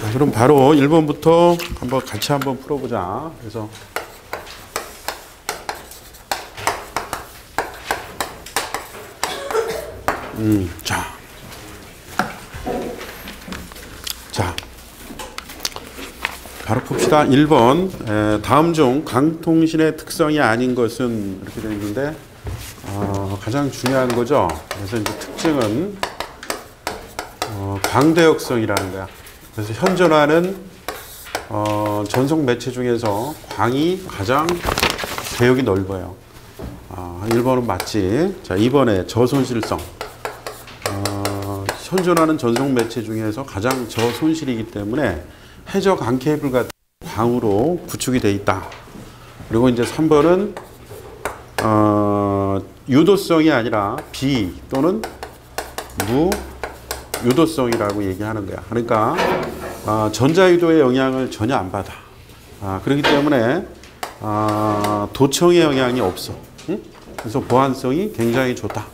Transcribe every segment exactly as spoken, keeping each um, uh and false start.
자, 그럼 바로 일 번부터 한번 같이 한번 풀어보자. 그래서 음, 자, 자, 바로 풉시다. 일 번. 에, 다음 중 강통신의 특성이 아닌 것은 이렇게 되어 있는데 어, 가장 중요한 거죠. 그래서 이제 특징은 어, 광대역성이라는 거야. 그래서 현존하는 어, 전속 매체 중에서 광이 가장 대역이 넓어요. 아, 일 번은 맞지. 자, 이 번에 저손실성. 어, 현존하는 전속 매체 중에서 가장 저손실이기 때문에 해저 강 케이블 같은 광으로 구축이 되어 있다. 그리고 이제 삼 번은 어, 유도성이 아니라 비 또는 무 유도성이라고 얘기하는 거야. 그러니까 어, 전자유도의 영향을 전혀 안 받아. 아, 그렇기 때문에 어, 도청의 영향이 없어. 응? 그래서 보안성이 굉장히 좋다.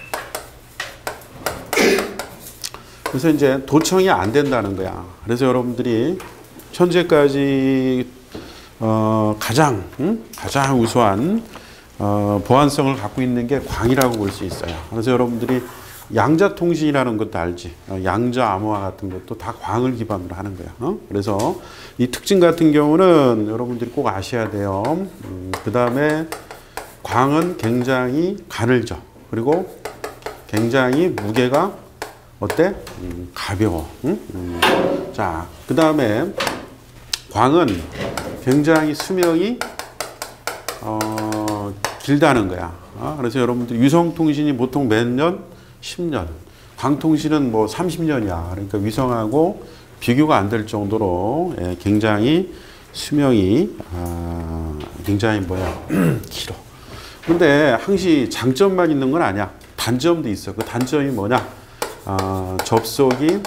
그래서 이제 도청이 안 된다는 거야. 그래서 여러분들이 현재까지 어, 가장 응? 가장 우수한 어, 보안성을 갖고 있는 게 광이라고 볼 수 있어요. 그래서 여러분들이 양자통신이라는 것도 알지. 어, 양자 암호화 같은 것도 다 광을 기반으로 하는 거야. 어? 그래서 이 특징 같은 경우는 여러분들이 꼭 아셔야 돼요. 음, 그 다음에 광은 굉장히 가늘죠. 그리고 굉장히 무게가 어때? 음, 가벼워. 응? 음. 자, 그 다음에 광은 굉장히 수명이 어, 길다는 거야. 어? 그래서 여러분들 위성통신이 보통 몇 년? 십 년. 광통신은 뭐 삼십 년이야. 그러니까 위성하고 비교가 안 될 정도로 예, 굉장히 수명이 아, 굉장히 뭐야 길어. 근데 항시 장점만 있는 건 아니야. 단점도 있어. 그 단점이 뭐냐? 아, 접속이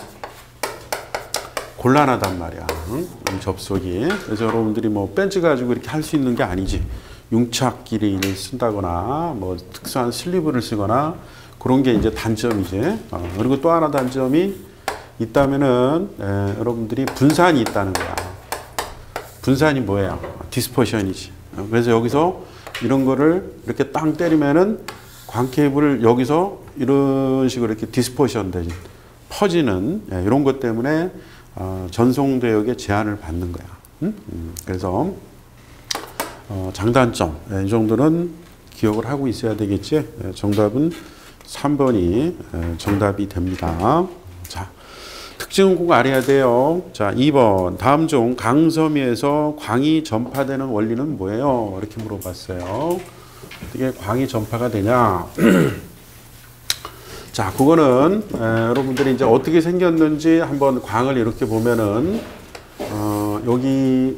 곤란하단 말이야. 응? 접속이. 그래서 여러분들이 뭐 벤치 가지고 이렇게 할 수 있는 게 아니지. 융착기를 쓴다거나 뭐 특수한 슬리브를 쓰거나 그런 게 이제 단점이지. 어, 그리고 또 하나 단점이 있다면은 에, 여러분들이 분산이 있다는 거야. 분산이 뭐예요? 디스퍼션이지. 어, 그래서 여기서 이런 거를 이렇게 땅 때리면은 광 케이블을 여기서 이런 식으로 이렇게 디스퍼션 되지. 퍼지는 예, 이런 것 때문에 어, 전송대역에 제한을 받는 거야. 음? 음, 그래서 어, 장단점 예, 이 정도는 기억을 하고 있어야 되겠지. 예, 정답은 삼 번이 예, 정답이 됩니다. 자, 특징은 꼭 알아야 돼요. 자, 이 번 다음 중 강섬유에서 광이 전파되는 원리는 뭐예요? 이렇게 물어봤어요. 어떻게 광이 전파가 되냐? 자, 그거는 에, 여러분들이 이제 어떻게 생겼는지 한번 광을 이렇게 보면은 어, 여기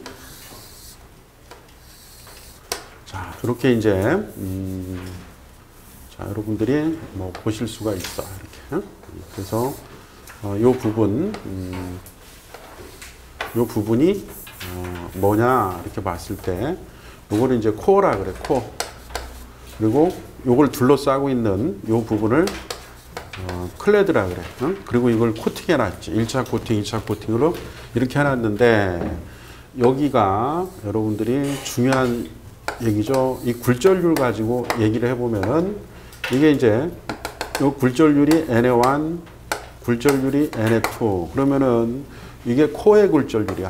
자, 이렇게 이제 음, 자, 여러분들이 뭐 보실 수가 있어. 이렇게. 그래서 어, 요 부분 음, 요 부분이 어, 뭐냐 이렇게 봤을 때 요거를 이제 코어라 그래. 코어. 그리고 요걸 둘러싸고 있는 요 부분을 어, 클레드라 그래. 어? 그리고 이걸 코팅해놨지. 일 차 코팅, 이 차 코팅으로 이렇게 해놨는데 여기가 여러분들이 중요한 얘기죠. 이 굴절률 가지고 얘기를 해보면은 이게 이제 요 굴절률이 엔에 일, 굴절률이 엔에 이. 그러면은 이게 코어의 굴절률이야.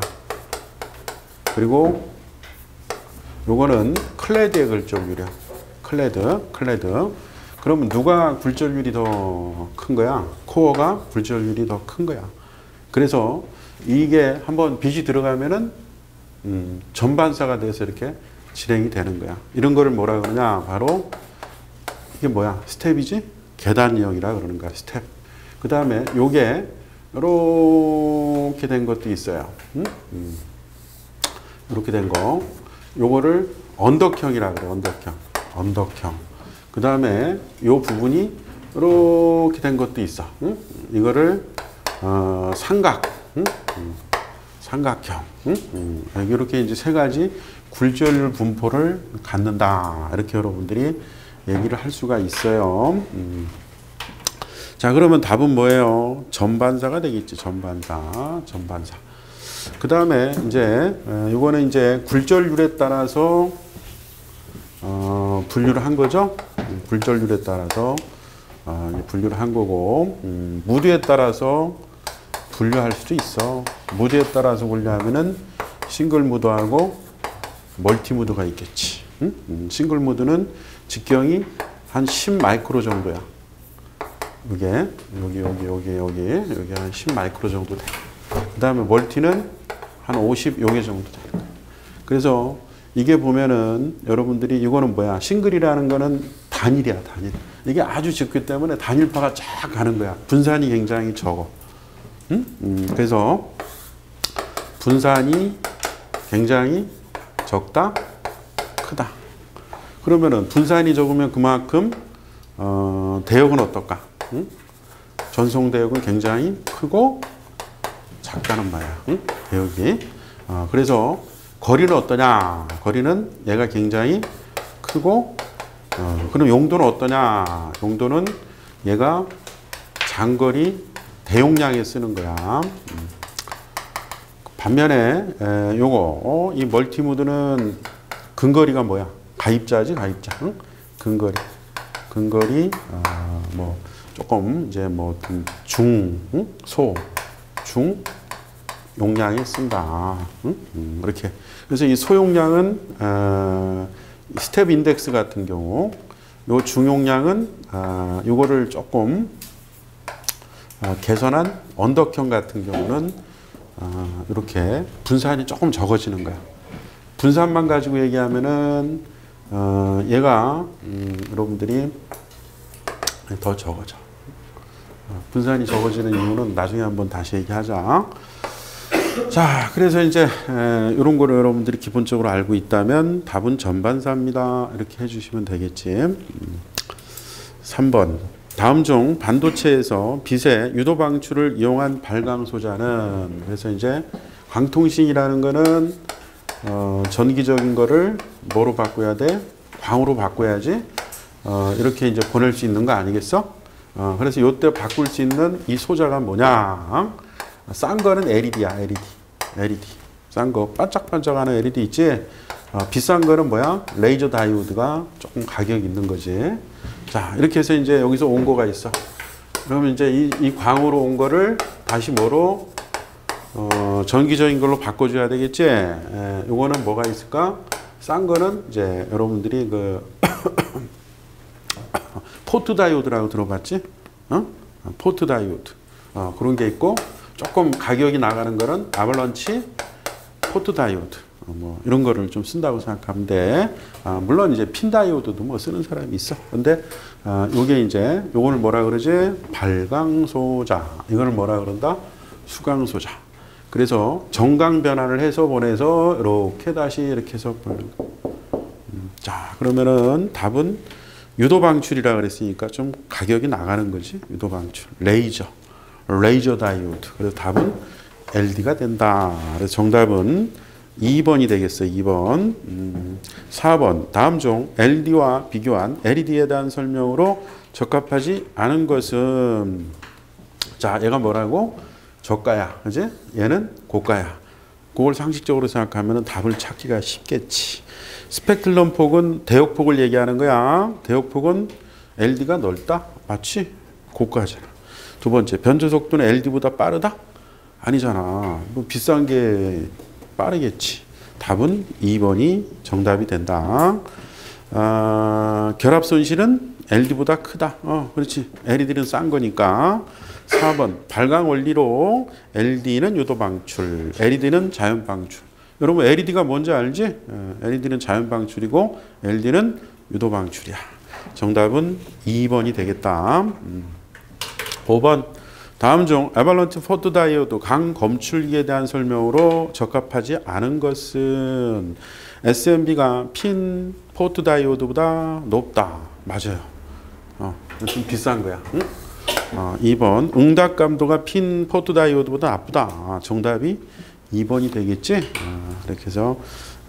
그리고 요거는 클레드의 굴절률이야. 클레드, 클레드. 그러면 누가 굴절률이 더 큰 거야? 코어가 굴절률이 더 큰 거야. 그래서 이게 한번 빛이 들어가면은 음, 전반사가 돼서 이렇게 진행이 되는 거야. 이런 거를 뭐라 그러냐? 바로 이게 뭐야? 스텝이지? 계단형이라 그러는 거야. 스텝. 그 다음에 요게 이렇게 된 것도 있어요. 음? 음. 이렇게 된 거. 요거를 언덕형이라 그래. 언덕형. 언덕형. 그 다음에 요 부분이 이렇게 된 것도 있어. 응? 이거를 어, 삼각, 응? 음, 삼각형. 응? 음, 이렇게 이제 세 가지 굴절률 분포를 갖는다. 이렇게 여러분들이 얘기를 할 수가 있어요. 음. 자, 그러면 답은 뭐예요? 전반사가 되겠지. 전반사. 전반사. 그 다음에 이제 이거는 이제 굴절률에 따라서 어, 분류를 한 거죠. 굴절률에 따라서 어, 분류를 한 거고, 음, 무드에 따라서 분류할 수도 있어. 무드에 따라서 분류하면은 싱글 무드하고 멀티 무드가 있겠지. 응? 음, 싱글 무드는 직경이 한 십 마이크로 정도야. 이게 여기 여기 여기 여기 여기 한 십 마이크로 정도 돼. 그 다음에 멀티는 한 오십 요게 정도 되는 거야. 그래서 이게 보면은 여러분들이 이거는 뭐야? 싱글이라는 거는 단일이야, 단일. 이게 아주 적기 때문에 단일파가 쫙 가는 거야. 분산이 굉장히 적어. 응? 음, 그래서 분산이 굉장히 적다, 크다. 그러면은 분산이 적으면 그만큼 어, 대역은 어떨까? 응? 전송 대역은 굉장히 크고 작다는 말이야. 응? 대역이. 어, 그래서 거리는 어떠냐? 거리는 얘가 굉장히 크고, 어, 그럼 용도는 어떠냐? 용도는 얘가 장거리 대용량에 쓰는 거야. 음. 반면에 에, 요거 어, 이 멀티무드는 근거리가 뭐야? 가입자지, 가입자. 응? 근거리, 근거리 어, 뭐 조금 이제 뭐 중, 응? 소, 중 용량에 쓴다. 응? 음, 이렇게. 그래서 이 소용량은 어, 스텝 인덱스 같은 경우, 요 중용량은 어, 요거를 조금 어, 개선한 언덕형 같은 경우는 어, 이렇게 분산이 조금 적어지는 거야. 분산만 가지고 얘기하면은 어, 얘가 음, 여러분들이 더 적어져. 어, 분산이 적어지는 이유는 나중에 한번 다시 얘기하자. 자, 그래서 이제 에, 이런 거를 여러분들이 기본적으로 알고 있다면 답은 전반사입니다. 이렇게 해주시면 되겠지. 음, 삼 번. 다음 중 반도체에서 빛의 유도 방출을 이용한 발광 소자는, 그래서 이제 광통신이라는 거는 어, 전기적인 거를 뭐로 바꿔야 돼? 광으로 바꿔야지. 어, 이렇게 이제 보낼 수 있는 거 아니겠어? 어, 그래서 이때 바꿀 수 있는 이 소자가 뭐냐? 싼 거는 엘이디야, 엘이디. 엘이디. 싼 거, 반짝반짝하는 엘이디 있지? 어, 비싼 거는 뭐야? 레이저 다이오드가 조금 가격이 있는 거지. 자, 이렇게 해서 이제 여기서 온 거가 있어. 그러면 이제 이, 이 광으로 온 거를 다시 뭐로? 어, 전기적인 걸로 바꿔줘야 되겠지? 에, 요거는 뭐가 있을까? 싼 거는 이제 여러분들이 그, 포트 다이오드라고 들어봤지? 어? 포트 다이오드. 어, 그런 게 있고, 조금 가격이 나가는 거는 아발런치 포트 다이오드. 어, 뭐 이런 거를 좀 쓴다고 생각하면 돼. 아, 물론 이제 핀 다이오드도 뭐 쓰는 사람이 있어. 근데 아, 요게 이제 요거를 뭐라 그러지? 발광소자. 이거를 뭐라 그런다? 수광소자. 그래서 정강 변환을 해서 보내서 이렇게 다시 이렇게 해서 보내는 거. 음, 자, 그러면은 답은 유도 방출이라 그랬으니까 좀 가격이 나가는 거지. 유도 방출. 레이저. 레이저 다이오드. 그래서 답은 엘디가 된다. 그래서 정답은 이 번이 되겠어요. 이 번. 음, 사 번. 다음 중 엘디와 비교한 엘이디에 대한 설명으로 적합하지 않은 것은, 자, 얘가 뭐라고? 저가야. 그지? 얘는 고가야. 그걸 상식적으로 생각하면 답을 찾기가 쉽겠지. 스펙트럼 폭은 대역폭을 얘기하는 거야. 대역폭은 엘디가 넓다? 맞지? 고가잖아. 두 번째, 변조 속도는 엘디보다 빠르다? 아니잖아. 뭐 비싼 게 빠르겠지. 답은 이 번이 정답이 된다. 아, 결합 손실은 엘디보다 크다. 어, 그렇지. 엘이디는 싼 거니까. 사 번, 발광 원리로 엘디는 유도 방출, 엘이디는 자연 방출. 여러분 엘이디가 뭔지 알지? 엘이디는 자연 방출이고 엘디는 유도 방출이야. 정답은 이 번이 되겠다. 음. 오 번. 다음 중 에발런트 포트 다이오드 강 검출기에 대한 설명으로 적합하지 않은 것은 에스엠비가 핀 포트 다이오드보다 높다. 맞아요. 어, 좀 비싼 거야. 응? 어, 이 번. 응답 감도가 핀 포트 다이오드보다 나쁘다. 아, 정답이 이 번이 되겠지? 아, 이렇게 해서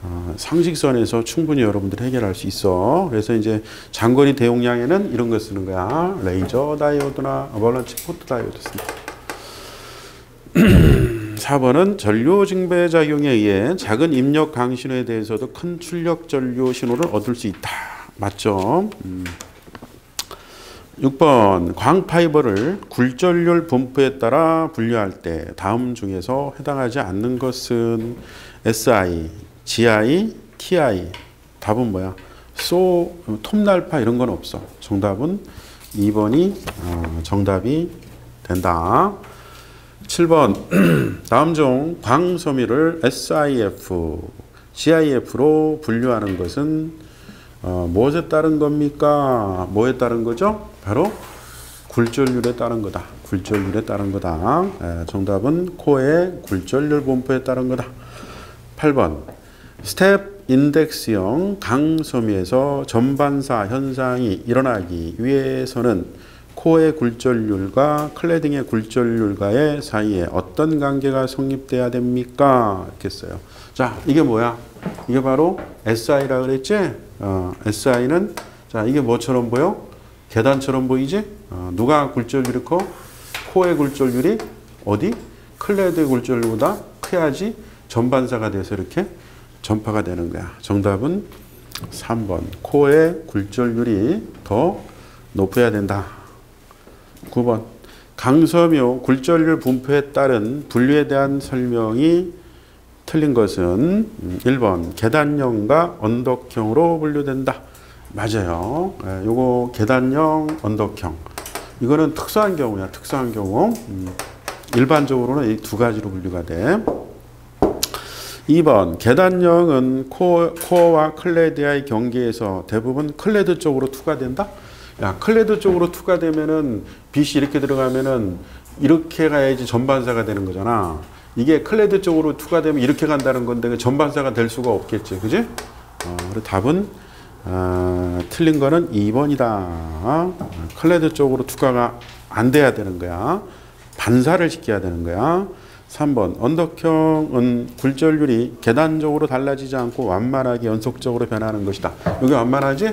어, 상식선에서 충분히 여러분들 해결할 수 있어. 그래서 이제 장거리 대용량에는 이런 거 쓰는 거야. 레이저 다이오드나 어벌런치 포트 다이오드 씁니다. 사 번은 전류 증배 작용에 의해 작은 입력 강신호에 대해서도 큰 출력 전류 신호를 얻을 수 있다. 맞죠? 음. 육 번 광파이버를 굴전율 분포에 따라 분류할 때 다음 중에서 해당하지 않는 것은 에스아이, 지아이, 티아이. 답은 뭐야? 소, 톱날파 이런 건 없어. 정답은 이 번이 어, 정답이 된다. 칠 번 다음 중 광섬유를 에스아이에프, 지아이에프로 분류하는 것은 어, 무엇에 따른 겁니까? 뭐에 따른 거죠? 바로 굴전율에 따른 거다. 굴전율에 따른 거다. 에, 정답은 코어의 굴전율 분포에 따른 거다. 팔 번 스텝 인덱스형 강섬유에서 전반사 현상이 일어나기 위해서는 코어의 굴절률과 클레딩의 굴절률과의 사이에 어떤 관계가 성립돼야 됩니까? 이렇게 써요. 자, 이게 뭐야? 이게 바로 에스아이라 그랬지? 어, 에스아이는 자, 이게 뭐처럼 보여? 계단처럼 보이지? 어, 누가 굴절률이 커? 코어의 굴절률이 어디? 클레드의 굴절률보다 커야지 전반사가 돼서 이렇게 전파가 되는 거야. 정답은 삼 번. 코어의 굴절률이 더 높아야 된다. 구 번. 강섬유 굴절률 분포에 따른 분류에 대한 설명이 틀린 것은 일 번. 계단형과 언덕형으로 분류된다. 맞아요. 예, 요거 계단형, 언덕형. 이거는 특수한 경우야. 특수한 경우. 음, 일반적으로는 이 두 가지로 분류가 돼. 이 번. 계단형은 코어, 코어와 클레드의 경계에서 대부분 클레드 쪽으로 투과된다. 야, 클레드 쪽으로 투과되면은 빛이 이렇게 들어가면은 이렇게 가야지 전반사가 되는 거잖아. 이게 클레드 쪽으로 투과되면 이렇게 간다는 건데 전반사가 될 수가 없겠지, 그지? 어, 그래서 답은 어, 틀린 거는 이 번이다. 클레드 쪽으로 투과가 안 돼야 되는 거야. 반사를 시켜야 되는 거야. 삼 번. 언덕형은 굴절률이 계단적으로 달라지지 않고 완만하게 연속적으로 변하는 것이다. 여기 완만하지?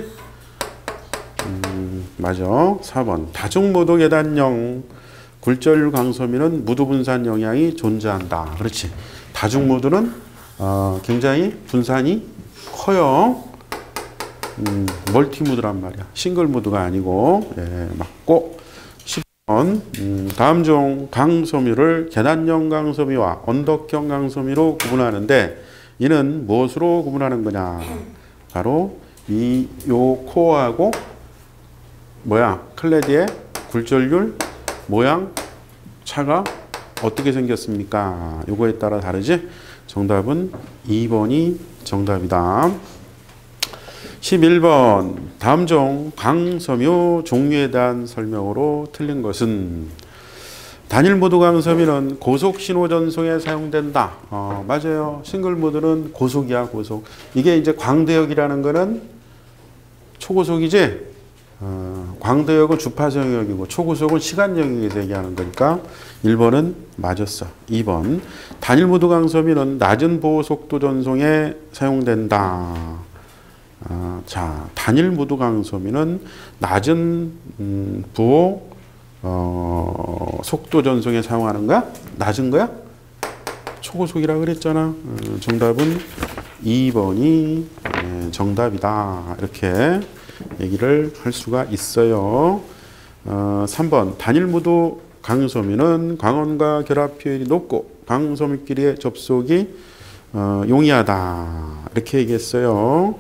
음, 맞아. 사 번. 다중무드 계단형 굴절률 강섬유는 무드 분산 영향이 존재한다. 그렇지. 다중무드는 어, 굉장히 분산이 커요. 음, 멀티무드란 말이야. 싱글무드가 아니고. 예, 맞고. 십 번. 음, 다음 중 강섬유를 계단형 강섬유와 언덕형 강섬유로 구분하는데 이는 무엇으로 구분하는 거냐? 바로 이 요 코어하고 뭐야? 클레드의 굴절률 모양 차가 어떻게 생겼습니까? 요거에 따라 다르지? 정답은 이 번이 정답이다. 십일 번. 다음 중 강섬유 종류에 대한 설명으로 틀린 것은 단일 모드 강섬유는 고속 신호 전송에 사용된다. 어, 맞아요. 싱글 모드는 고속이야, 고속. 이게 이제 광대역이라는 거는 초고속이지? 어, 광대역은 주파수 영역이고 초고속은 시간 영역에서 얘기하는 거니까 일 번은 맞았어. 이 번. 단일 모드 강섬유는 낮은 보호 속도 전송에 사용된다. 어, 자, 단일 모드 강섬유는 낮은 음, 부호 어, 속도 전송에 사용하는 거야? 낮은 거야? 초고속이라고 그랬잖아. 어, 정답은 이 번이 네, 정답이다. 이렇게 얘기를 할 수가 있어요. 어, 삼 번. 단일 모드 강섬유는 광원과 결합 효율이 높고 강섬유끼리의 접속이 어, 용이하다. 이렇게 얘기했어요.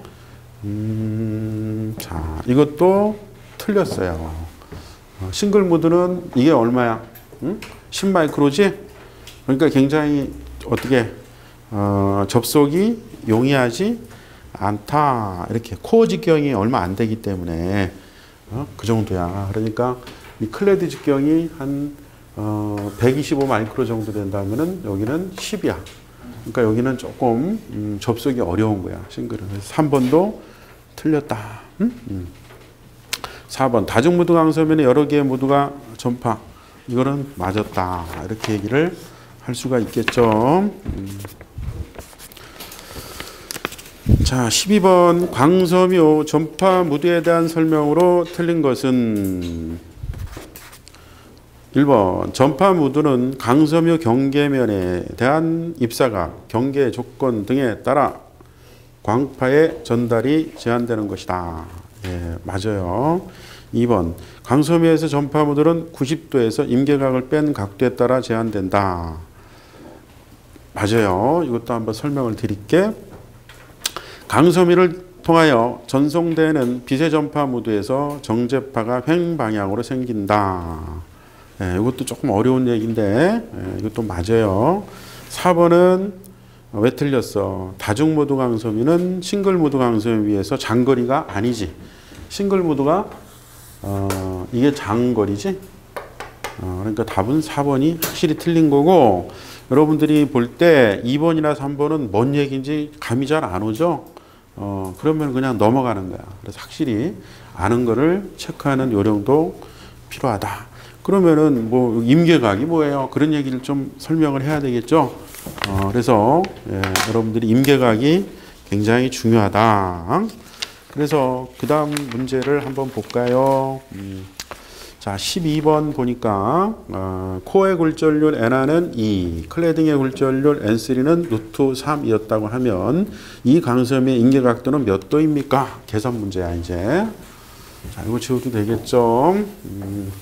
음, 자, 이것도 틀렸어요. 어, 싱글 모드는 이게 얼마야? 응? 십 마이크로지? 그러니까 굉장히 어떻게 어, 접속이 용이하지 않다. 이렇게 코어 직경이 얼마 안 되기 때문에 어, 그 정도야. 그러니까 이 클레드 직경이 한 어, 백이십오 마이크로 정도 된다면은 여기는 십이야. 그러니까 여기는 조금 음, 접속이 어려운 거야. 싱글은. 그래서 삼 번도 틀렸다. 음? 음. 사 번. 다중무드 강섬유는 여러 개의 무드가 전파. 이거는 맞았다. 이렇게 얘기를 할 수가 있겠죠. 음. 자, 십이 번 광섬유 전파 무드에 대한 설명으로 틀린 것은 일 번 전파 무드는 광섬유 경계면에 대한 입사각, 경계 조건 등에 따라 광파의 전달이 제한되는 것이다. 예, 맞아요. 이 번 광섬유에서 전파 무드는 구십 도에서 임계각을 뺀 각도에 따라 제한된다. 맞아요. 이것도 한번 설명을 드릴게. 광섬유를 통하여 전송되는 빛의 전파 무드에서 정제파가 횡방향으로 생긴다. 예, 이것도 조금 어려운 얘기인데 예, 이것도 맞아요. 사 번은 왜 틀렸어? 다중 모드 광섬유는 싱글 모드 광섬유에 비해서 장거리가 아니지. 싱글 모드가 어, 이게 장거리지. 어, 그러니까 답은 사 번이 확실히 틀린 거고, 여러분들이 볼 때 이 번이나 삼 번은 뭔 얘기인지 감이 잘 안 오죠? 어, 그러면 그냥 넘어가는 거야. 그래서 확실히 아는 거를 체크하는 요령도 필요하다. 그러면은 뭐 임계각이 뭐예요? 그런 얘기를 좀 설명을 해야 되겠죠? 어, 그래서 예, 여러분들이 임계각이 굉장히 중요하다. 그래서 그 다음 문제를 한번 볼까요? 음, 자, 십이 번 보니까 어, 코어의 굴절률 N는 이, 클레딩의 굴절률 엔 쓰리는 루트 삼이었다고 하면 이 광섬유의 임계각도는 몇 도입니까? 계산 문제야 이제. 자, 이거 지워도 되겠죠? 음.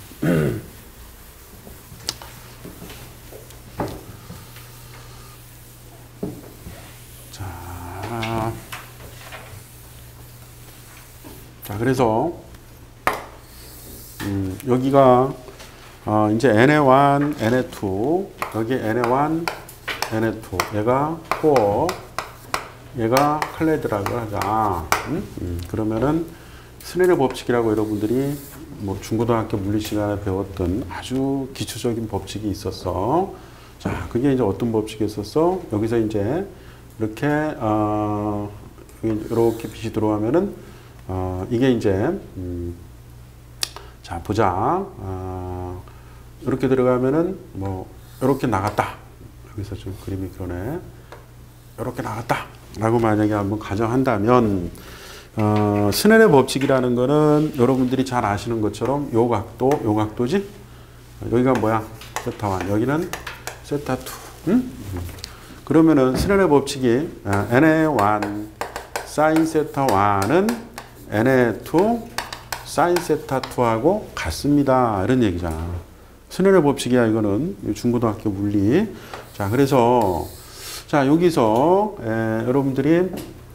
자, 자 그래서 음, 여기가 어, 이제 엔에 일, 엔에 이, 여기 엔에 일, 엔에 이, 얘가 코어, 얘가 클레드라고 하자. 음? 음, 그러면은 스넬의 법칙이라고 여러분들이 뭐 중고등학교 물리 시간에 배웠던 아주 기초적인 법칙이 있었어. 자, 그게 이제 어떤 법칙이 있었어? 여기서 이제 이렇게 어, 이렇게 빛이 들어오면은 어, 이게 이제 음, 자 보자. 어, 이렇게 들어가면은 뭐 이렇게 나갔다. 여기서 좀 그림이 그러네. 이렇게 나갔다라고 만약에 한번 가정한다면 어, 스넬의 법칙이라는 거는 여러분들이 잘 아시는 것처럼 요 각도, 요 각도지? 여기가 뭐야? 세타 일. 여기는 세타 이. 응? 그러면은 스넬의 법칙이 엔에 일 사인 세타 일은 엔에 이 사인 세타 이하고 같습니다. 이런 얘기잖아. 스넬의 법칙이야 이거는 중고등학교 물리. 자 그래서 자 여기서 에, 여러분들이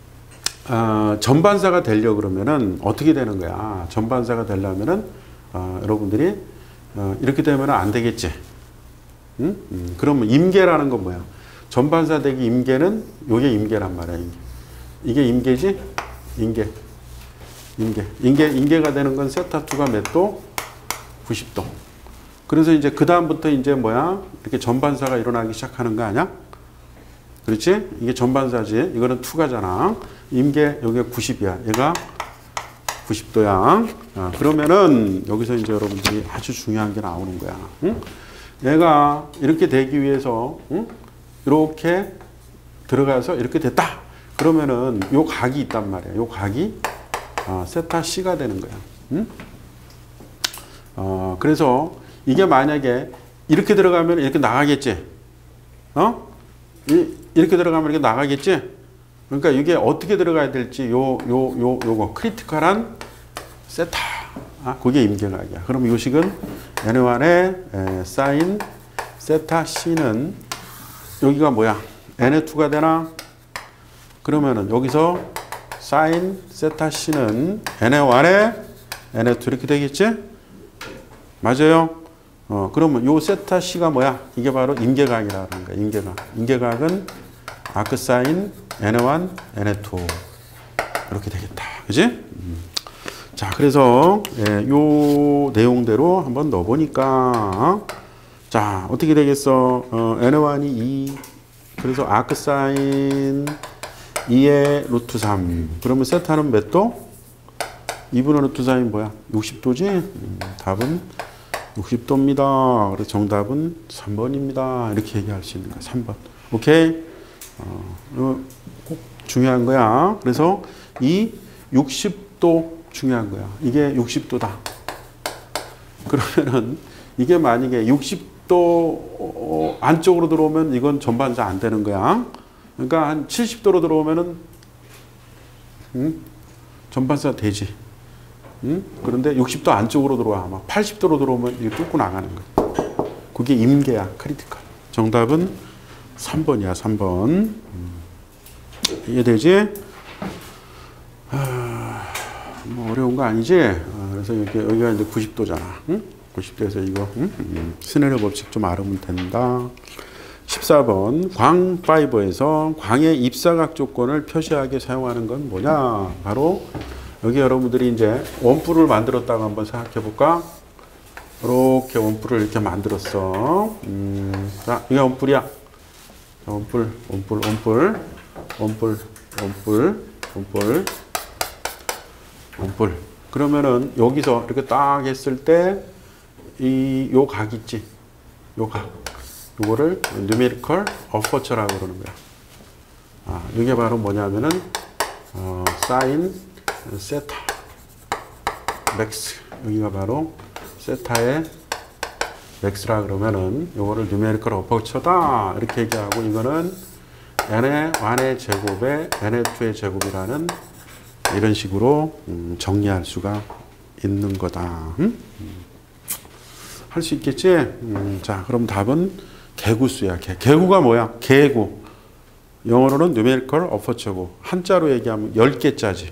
어, 전반사가 되려 그러면은 어떻게 되는 거야? 전반사가 되려면은 어, 여러분들이 어, 이렇게 되면 안 되겠지. 응? 음, 그러면 임계라는 건 뭐야? 전반사 되기 임계는 요게 임계란 말이야. 임계. 이게 임계지? 임계. 임계. 임계, 임계가 되는 건 세타 이가 몇 도? 구십 도. 그래서 이제 그 다음부터 이제 뭐야? 이렇게 전반사가 일어나기 시작하는 거 아니야? 그렇지? 이게 전반사지. 이거는 이가잖아. 임계 여기가 구십이야. 얘가 구십 도야. 아, 그러면은 여기서 이제 여러분들이 아주 중요한 게 나오는 거야. 응? 얘가 이렇게 되기 위해서 응? 이렇게 들어가서 이렇게 됐다. 그러면은 요 각이 있단 말이야. 요 각이 어, 세타 C가 되는 거야. 응? 어, 그래서 이게 만약에 이렇게 들어가면 이렇게 나가겠지. 어? 이, 이렇게 들어가면 이렇게 나가겠지. 그러니까 이게 어떻게 들어가야 될지 요, 요, 요, 요거 크리티컬한 세타. 아, 그게 임계각이야. 그럼 요 식은 엔에 일에 사인 세타 C는 여기가 뭐야? 엔에 이가 되나? 그러면은 여기서 사인 세타 C는 엔에 일에 엔에 이 이렇게 되겠지? 맞아요? 어, 그러면 요 세타 C가 뭐야? 이게 바로 임계각이라는 거야. 임계각. 임계각은 아크 사인 엔에 일, 엔에 이 이렇게 되겠다. 그지? 음. 자, 그래서 예, 요 내용대로 한번 넣어보니까 자, 어떻게 되겠어? 어, 엔에 일이 이. 그래서 아크 사인 이의 루트 삼. 그러면 세타는 몇 도? 이분의 루트 삼이 뭐야? 육십 도지? 음, 답은 육십 도입니다. 그래서 정답은 삼 번입니다. 이렇게 얘기할 수 있는 거야. 삼 번. 오케이? 어, 꼭 중요한 거야. 그래서 이 육십 도 중요한 거야. 이게 육십 도다. 그러면은 이게 만약에 육십 도 안쪽으로 들어오면 이건 전반사 안 되는 거야. 그러니까 한 칠십 도로 들어오면은 음? 전반사 되지. 음? 그런데 육십 도 안쪽으로 들어와. 막 팔십 도로 들어오면 이거 뚫고 나가는 거야. 그게 임계야. 크리티컬. 정답은 삼 번이야. 삼 번. 음. 이해되지? 아, 뭐 어려운 거 아니지? 아, 그래서 여기, 여기가 이제 구십 도잖아. 응? 구십 도에서 이거 응? 음. 스네러 법칙 좀 알으면 된다. 십사 번 광 파이버에서 광의 입사각 조건을 표시하게 사용하는 건 뭐냐? 바로 여기 여러분들이 이제 원뿔을 만들었다고 한번 생각해 볼까? 이렇게 원뿔을 이렇게 만들었어. 음, 자, 이게 원뿔이야. 원뿔, 원뿔, 원뿔, 원뿔, 원뿔, 원뿔, 원뿔. 그러면은 여기서 이렇게 딱 했을 때 이 요 각 있지? 요 각. 요거를 numerical aperture라고 그러는 거야. 아, 이게 바로 뭐냐면은 어, sin 세타 맥스. 여기가 바로 세타의 맥스라 그러면은 요거를 numerical aperture다 이렇게 얘기하고, 이거는 n의 일의 제곱에 n의 이의 제곱이라는 이런 식으로 음, 정리할 수가 있는 거다. 음? 음. 할 수 있겠지? 음, 자, 그럼 답은 개구수야. 개. 개구가 뭐야? 개구. 영어로는 numerical aperture고, 한자로 얘기하면 열 개짜지.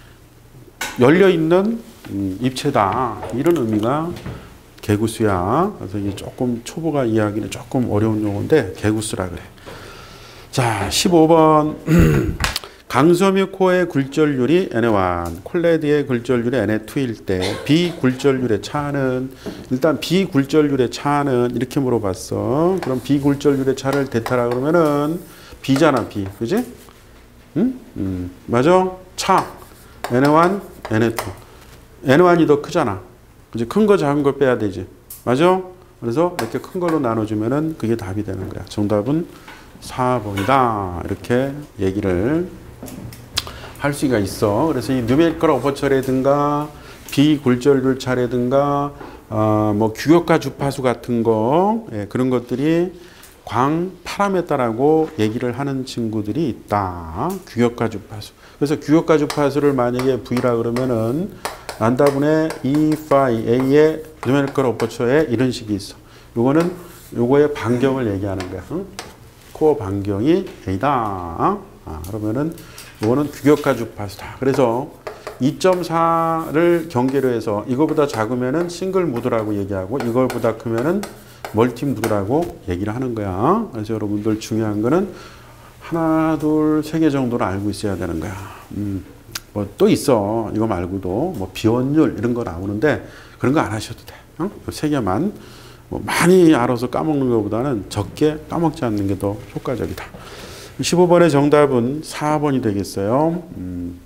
열려있는 음, 입체다. 이런 의미가 개구수야. 그래서 이게 조금 초보가 이해하기는 조금 어려운 용어인데 개구수라 그래. 자, 십오 번. 강섬유 코의 굴절률이 엔에 일, 콜레드의 굴절률이 엔에 이일 때 비굴절률의 차는, 일단 비굴절률의 차는 이렇게 물어봤어. 그럼 비굴절률의 차를 대타라 그러면은 B잖아, B. 그지? 응? 음, 맞아? 차. 엔에 일, 엔에 이. 엔에 일이 더 크잖아. 그지? 큰 거 작은 걸 빼야 되지. 맞아? 그래서 이렇게 큰 걸로 나눠주면은 그게 답이 되는 거야. 정답은 사 번이다. 이렇게 얘기를 할 수가 있어. 그래서 이 numerical aperture라든가 비굴절률 차라든가 어, 뭐 규격화 주파수 같은 거, 예, 그런 것들이 광 파라메타라고 얘기를 하는 친구들이 있다. 규격화 주파수. 그래서 규격화 주파수를 만약에 V라 그러면은 난다분의 E phi A의 numerical aperture에 이런 식이 있어. 요거는 요거의 반경을 얘기하는 거야. 응? 코어 반경이 A다. 아, 그러면은 이거는 규격화 주파수다. 그래서 이 점 사를 경계로 해서 이거보다 작으면은 싱글 무드라고 얘기하고, 이거보다 크면은 멀티 무드라고 얘기를 하는 거야. 그래서 여러분들 중요한 거는 하나, 둘, 세 개 정도는 알고 있어야 되는 거야. 음, 뭐 또 있어. 이거 말고도 뭐 비원율 이런 거 나오는데 그런 거 안 하셔도 돼. 어? 세 개만 뭐 많이 알아서 까먹는 것보다는 적게 까먹지 않는 게 더 효과적이다. 십오 번의 정답은 사 번이 되겠어요. 음.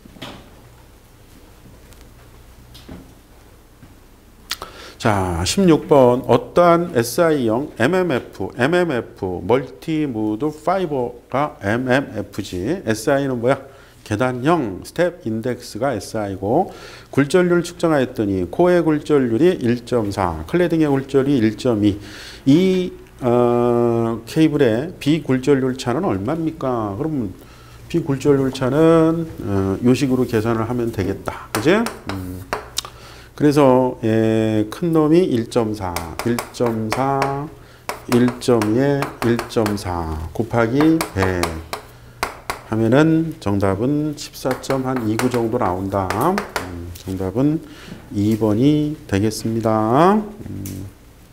자, 십육 번. 어떠한 에스아이형 엠엠에프, 엠엠에프, 멀티무드 파이버가 엠엠에프지. 에스아이는 뭐야? 계단형 스텝 인덱스가 에스아이고, 굴절률 측정하였더니 코의 굴절률이 일 점 사, 클레딩의 굴절이 일 점 이. 이 어, 케이블의 비굴절률 차는 얼마입니까? 그러면 비굴절률 차는 어, 요 식으로 계산을 하면 되겠다. 그지? 음. 그래서 예, 큰 놈이 일 점 사, 일 점 사, 일 점 이에 일 점 사 곱하기 백 하면은 정답은 십사 점 이구 정도 나온다. 음, 정답은 이 번이 되겠습니다. 음.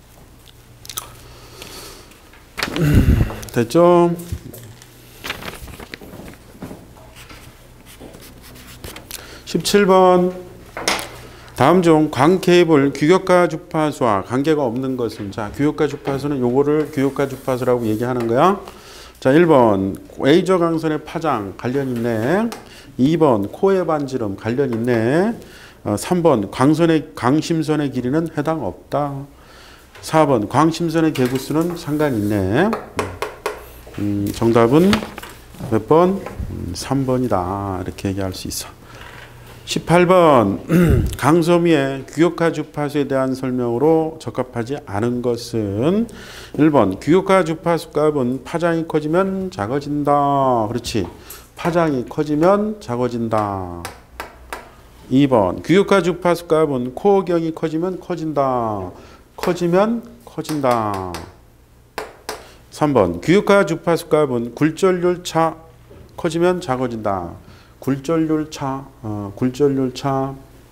됐죠? 십칠 번. 다음 중 광 케이블 규격화 주파수와 관계가 없는 것은, 자, 규격화 주파수는 요거를 규격화 주파수라고 얘기하는 거야. 자, 일 번 레이저 강선의 파장 관련 있네. 이 번 코의 반지름 관련 있네. 어, 삼 번 광선의 광심선의 길이는 해당 없다. 사 번 광심선의 개구수는 상관 있네. 음, 정답은 몇 번? 음, 삼 번이다. 이렇게 얘기할 수 있어. 십팔 번 강섬위의 규격화 주파수에 대한 설명으로 적합하지 않은 것은 일 번 규격화 주파수 값은 파장이 커지면 작아진다. 그렇지. 파장이 커지면 작아진다. 이 번 규격화 주파수 값은 코어경이 커지면 커진다. 커지면 커진다. 삼 번 규격화 주파수 값은 굴절률 차 커지면 작아진다. 굴절률 차, 어, 굴절률 차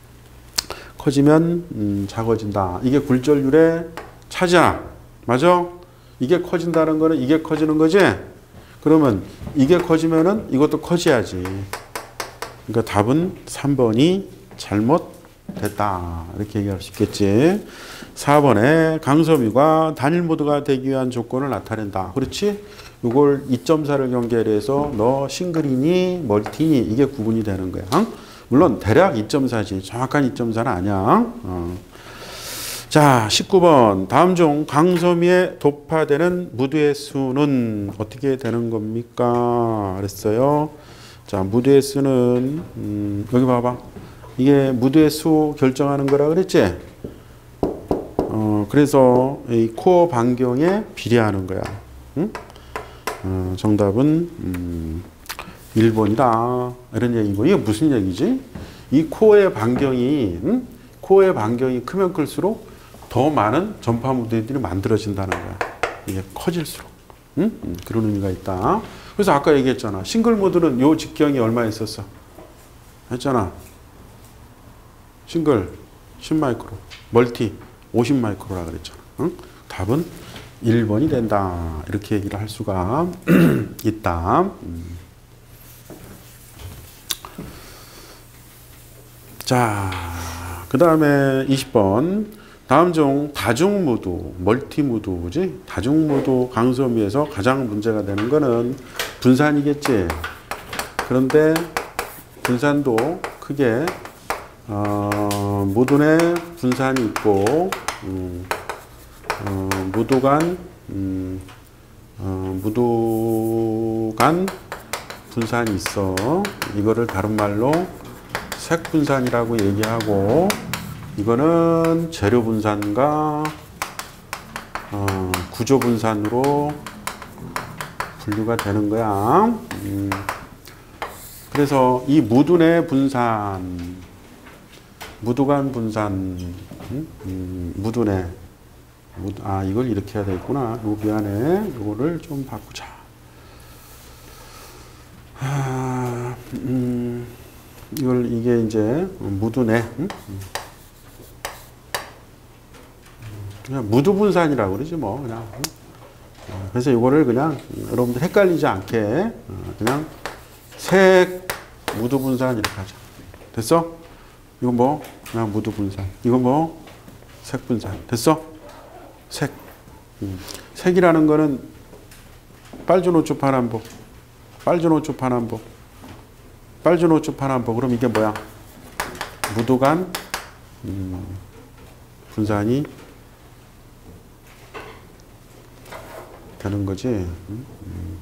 커지면 음, 작아진다. 이게 굴절률의 차지야. 맞아? 이게 커진다는 거는 이게 커지는 거지? 그러면 이게 커지면은 이것도 커져야지. 그러니까 답은 삼 번이 잘못됐다. 이렇게 얘기할 수 있겠지. 사 번에 강섬유가 단일 모드가 되기 위한 조건을 나타낸다. 그렇지? 이걸 이 점 사를 연결해서 너 싱글이니 멀티니 이게 구분이 되는 거야. 어? 물론 대략 이 점 사지 정확한 이 점 사는 아니야. 어. 자, 십구 번 다음 중 강섬유에 도파되는 무드의 수는 어떻게 되는 겁니까? 그랬어요. 자, 무드의 수는 음, 여기 봐봐. 이게 무드의 수 결정하는 거라 그랬지? 어, 그래서 이 코어 반경에 비례하는 거야. 응? 어, 정답은 음, 일 번이다. 이런 얘기고. 이게 무슨 얘기지? 이 코어의 반경이 응? 코어의 반경이 크면 클수록 더 많은 전파 무드들이 만들어진다는 거야. 이게 커질수록. 응? 음, 그런 의미가 있다. 그래서 아까 얘기했잖아. 싱글 모드는 요 직경이 얼마 있었어? 했잖아. 싱글 십 마이크로, 멀티 오십 마이크로라 그랬잖아. 응? 답은 일 번이 된다. 이렇게 얘기를 할 수가 있다. 음. 자, 그 다음에 이십 번. 다음 중 다중무드, 멀티무드지? 다중무드 강섬유에서 가장 문제가 되는 거는 분산이겠지. 그런데 분산도 크게 어, 무드 내 분산이 있고 음, 어, 무드 간 음, 어, 무드 간 분산이 있어. 이거를 다른 말로 색 분산이라고 얘기하고, 이거는 재료 분산과 어, 구조 분산으로 분류가 되는 거야. 음, 그래서 이 무드 내 분산, 무드 간 분산, 음, 음, 무드 내 무드, 아 이걸 이렇게 해야 되겠구나. 요 미안해. 이거를 좀 바꾸자. 아, 음, 이걸 이게 이제 무드 내. 음? 그냥 무드 분산이라고 그러지 뭐 그냥. 그래서 이거를 그냥 여러분들 헷갈리지 않게 그냥 색 무드 분산 이렇게 하자. 됐어? 이거 뭐 그냥 무드 분산. 이거 뭐 색 분산. 됐어? 색. 음. 색이라는 거는 빨주노초 파란보, 빨주노초 파란보, 빨주노초 파란보. 그럼 이게 뭐야? 무드 간 음, 분산이 되는 거지. 음? 음.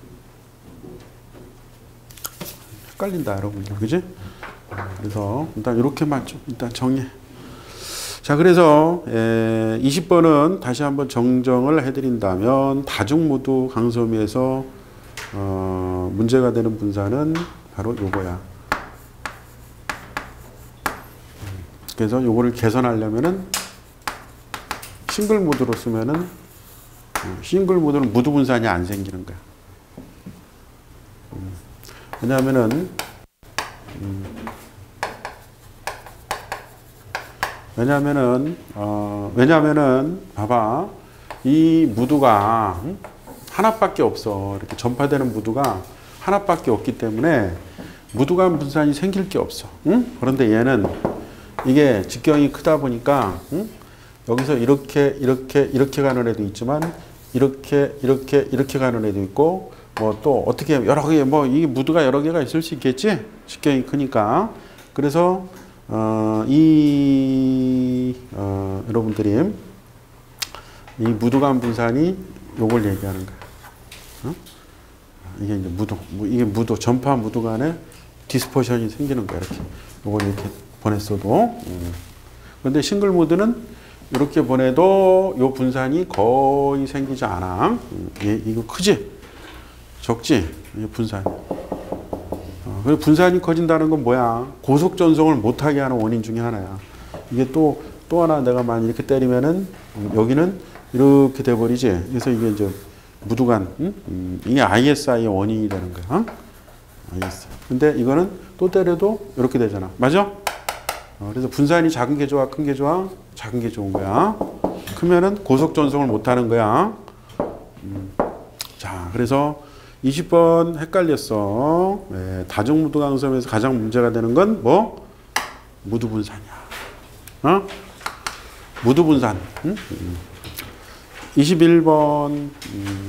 헷갈린다, 여러분들. 그지? 그래서 일단 이렇게만 좀 일단 정리해. 자, 그래서 에, 이십 번은 다시 한번 정정을 해드린다면 다중무드 강섬유에서 어, 문제가 되는 분산은 바로 요거야. 그래서 요거를 개선하려면은 싱글 모드로 쓰면은 싱글 모드는 무드 분산이 안 생기는 거야. 왜냐하면은 음, 왜냐하면은 어, 왜냐하면은 봐봐, 이 무드가 음? 하나밖에 없어. 이렇게 전파되는 무드가 하나밖에 없기 때문에 무드 간 분산이 생길 게 없어. 응? 그런데 얘는 이게 직경이 크다 보니까 응? 여기서 이렇게 이렇게 이렇게 가는 애도 있지만 이렇게 이렇게 이렇게 가는 애도 있고, 뭐 또 어떻게 여러 개, 뭐 이 무드가 여러 개가 있을 수 있겠지. 직경이 크니까. 그래서 어, 이 어, 여러분들이 이 무드 간 분산이 요걸 얘기하는 거야. 어? 이게 이제 무도, 이게 무도, 전파 무도 간에 디스퍼션이 생기는 거야. 이렇게. 이걸 이렇게 보냈어도. 음. 근데 싱글 모드는 이렇게 보내도 요 분산이 거의 생기지 않아. 음. 얘, 이거 크지? 적지? 이 분산이. 어, 그리고 분산이 커진다는 건 뭐야? 고속 전송을 못하게 하는 원인 중에 하나야. 이게 또, 또 하나 내가 만약 이렇게 때리면은 여기는 이렇게 돼버리지. 그래서 이게 이제 무두간, 응? 음, 이게 아이에스아이의 원인이 되는 거야. 어? 아이에스아이. 근데 이거는 또 때려도 이렇게 되잖아. 맞아? 어, 그래서 분산이 작은 게 좋아, 큰 게 좋아? 작은 게 좋은 거야. 크면은 고속 전송을 못 하는 거야. 음. 자, 그래서 이십 번 헷갈렸어. 네, 다중 무두 강섬에서 가장 문제가 되는 건 뭐? 무두 분산이야. 어? 무두 분산. 응? 음. 이십일 번. 음.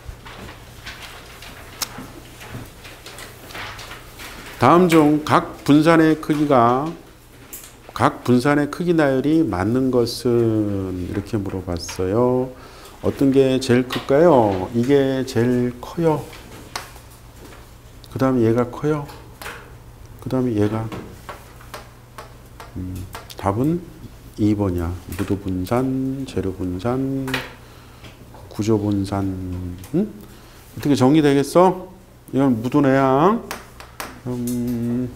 다음 중 각 분산의 크기가 각 분산의 크기 나열이 맞는 것은 이렇게 물어봤어요. 어떤 게 제일 클까요? 이게 제일 커요. 그 다음에 얘가 커요. 그 다음에 얘가. 음, 답은 이 번이야. 무도 분산, 재료 분산, 구조 분산. 응? 어떻게 정리되겠어? 이건 무도네야. 음,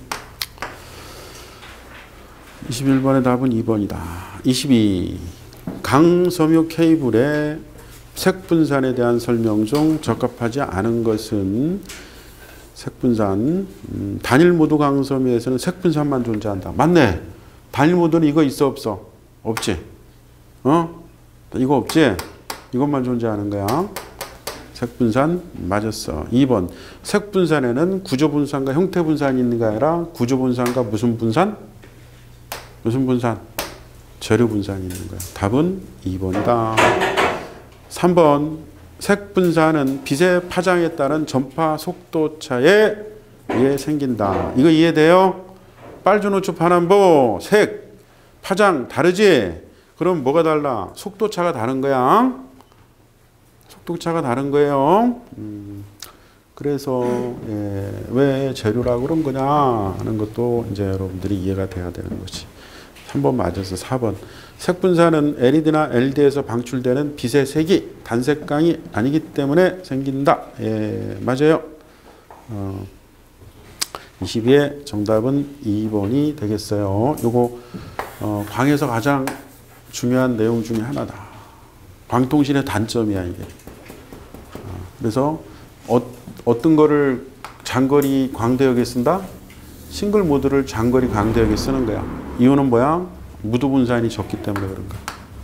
이십일 번의 답은 이 번이다. 이십이. 강섬유 케이블의 색분산에 대한 설명 중 적합하지 않은 것은 색분산. 음, 단일 모두 강섬유에서는 색분산만 존재한다. 맞네. 단일 모두는 이거 있어 없어? 없지. 어? 이거 없지? 이것만 존재하는 거야. 색분산 맞았어. 이 번. 색분산에는 구조분산과 형태분산이 있는 게 아니라 구조분산과 무슨 분산? 무슨 분산? 재료분산이 있는 거야. 답은 이 번이다. 삼 번. 색분산은 빛의 파장에 따른 전파 속도 차에 의해 생긴다. 이거 이해돼요? 빨주노초 파남보 색 파장 다르지? 그럼 뭐가 달라? 속도차가 다른 거야. 속도차가 다른 거예요. 음, 그래서 예, 왜 재료라고 그런 거냐 하는 것도 이제 여러분들이 이해가 돼야 되는 거지. 삼 번 맞아서 사 번. 색분산은 엘이디나 엘이디에서 방출되는 빛의 색이 단색광이 아니기 때문에 생긴다. 예, 맞아요. 어, 이십이의 정답은 이 번이 되겠어요. 요거 어, 광에서 가장 중요한 내용 중에 하나다. 광통신의 단점이야 이게. 어, 그래서 어, 어떤 거를 장거리 광대역에 쓴다? 싱글 모드를 장거리 광대역에 쓰는 거야. 이유는 뭐야? 무두 분산이 적기 때문에 그런 거야.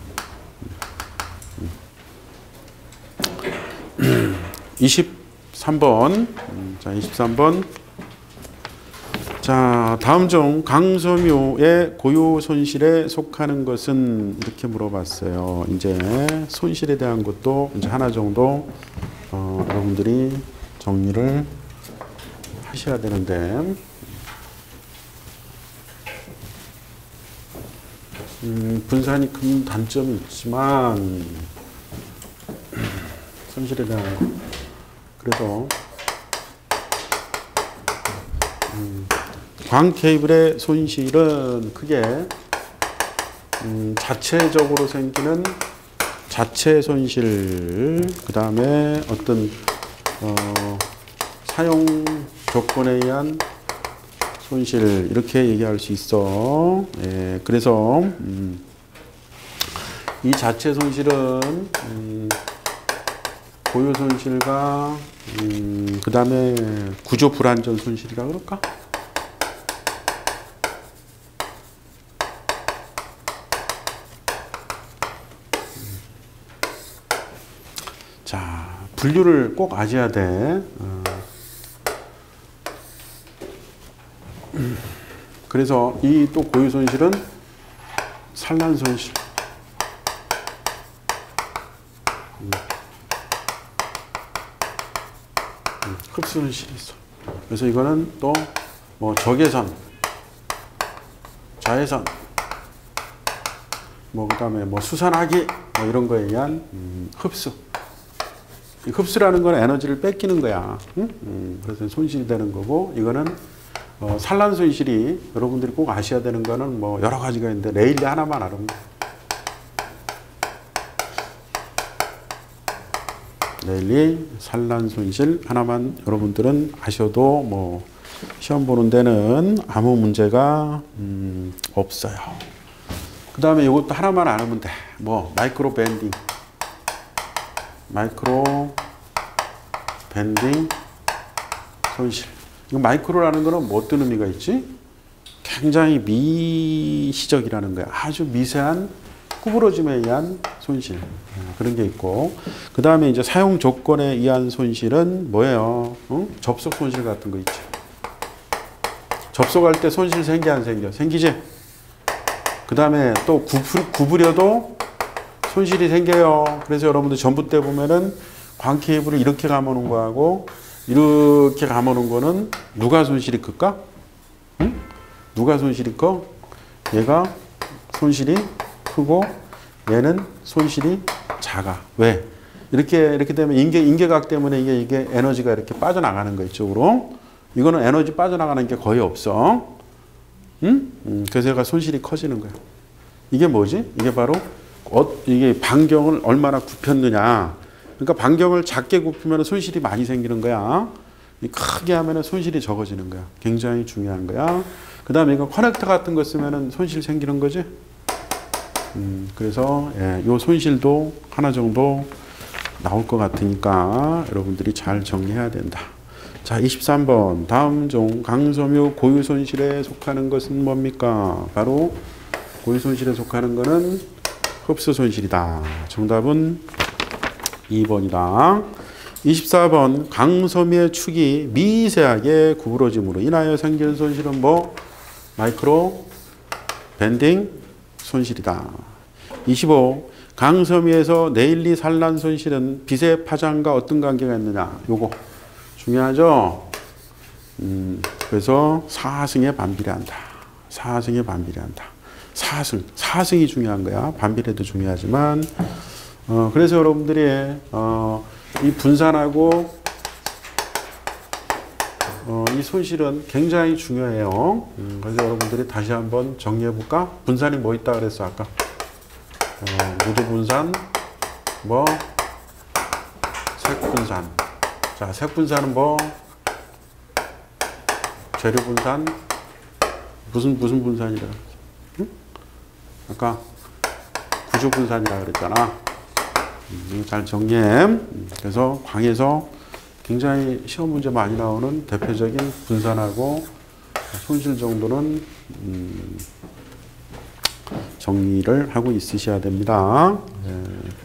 이십삼 번. 자, 이십삼 번. 자, 다음 중 강섬유의 고유 손실에 속하는 것은 이렇게 물어봤어요. 이제 손실에 대한 것도 이제 하나 정도 어, 여러분들이 정리를 하셔야 되는데, 음, 분산이 큰 단점이 있지만 손실에 대한 거. 그래서 음, 광 케이블의 손실은 크게 음, 자체적으로 생기는 자체 손실, 그 다음에 어떤 어, 사용 조건에 의한 손실, 이렇게 얘기할 수 있어. 예, 그래서 음, 이 자체 손실은 음, 고유 손실과 음, 그 다음에 구조 불완전 손실이라 그럴까? 자, 분류를 꼭 아셔야 돼. 어. 그래서 이 또 고유 손실은 산란 손실. 음. 음, 흡수 손실이 있어. 그래서 이거는 또 뭐 적외선, 자외선, 뭐 그다음에 뭐 수산화기 뭐 이런 거에 의한 음, 흡수. 흡수라는 건 에너지를 뺏기는 거야. 응? 음, 그래서 손실이 되는 거고, 이거는 어, 산란 손실이 여러분들이 꼭 아셔야 되는 거는 뭐 여러 가지가 있는데 레일리 하나만 알으면 돼. 레일리 산란 손실 하나만 여러분들은 아셔도 뭐 시험 보는 데는 아무 문제가 음, 없어요. 그 다음에 이것도 하나만 알으면 돼. 뭐 마이크로 밴딩, 마이크로 밴딩 손실. 이거 마이크로라는 거는 뭐 어떤 의미가 있지? 굉장히 미시적이라는 거야. 아주 미세한 구부러짐에 의한 손실. 그런 게 있고, 그 다음에 이제 사용 조건에 의한 손실은 뭐예요? 어? 접속 손실 같은 거 있지. 접속할 때 손실 생기 안 생겨? 생기지? 그 다음에 또 구부, 구부려도 손실이 생겨요. 그래서 여러분들 전부 때 보면은 광 케이블을 이렇게 감아놓은 거하고 이렇게 감아놓은 거는 누가 손실이 클까? 응? 누가 손실이 커? 얘가 손실이 크고 얘는 손실이 작아. 왜? 이렇게 이렇게 되면 인계 인계각 때문에 이게 이게 에너지가 이렇게 빠져나가는 거 이쪽으로. 이거는 에너지 빠져나가는 게 거의 없어. 응? 음, 그래서 얘가 손실이 커지는 거야. 이게 뭐지? 이게 바로 어, 이게 반경을 얼마나 굽혔느냐. 그러니까 반경을 작게 굽히면 손실이 많이 생기는 거야. 크게 하면 손실이 적어지는 거야. 굉장히 중요한 거야. 그 다음에 이거 커넥터 같은 거 쓰면 손실 생기는 거지. 음, 그래서 예, 요 손실도 하나 정도 나올 것 같으니까 여러분들이 잘 정리해야 된다. 자, 이십삼 번 다음 중 강섬유 고유 손실에 속하는 것은 뭡니까? 바로 고유 손실에 속하는 것은 흡수 손실이다. 정답은 이 번이다. 이십사 번 강섬유의 축이 미세하게 구부러짐으로 인하여 생기는 손실은 뭐? 마이크로 밴딩 손실이다. 이십오. 강섬유에서 네일리 산란 손실은 빛의 파장과 어떤 관계가 있느냐. 요거 중요하죠. 음, 그래서 사승에 반비례한다. 사승에 반비례한다. 사승, 사승이 중요한 거야. 반비례도 중요하지만 어, 그래서 여러분들이 어, 이 분산하고 어, 이 손실은 굉장히 중요해요. 음, 그래서 여러분들이 다시 한번 정리해 볼까? 분산이 뭐 있다 그랬어 아까? 어, 무드 분산, 뭐 색 분산. 자, 색 분산은 뭐 재료 분산, 무슨 무슨 분산이라? 응? 아까 구조 분산이라 그랬잖아. 음, 잘 정리해. 음, 그래서 광에서 굉장히 시험 문제 많이 나오는 대표적인 분산하고 손실 정도는 음, 정리를 하고 있으셔야 됩니다. 네.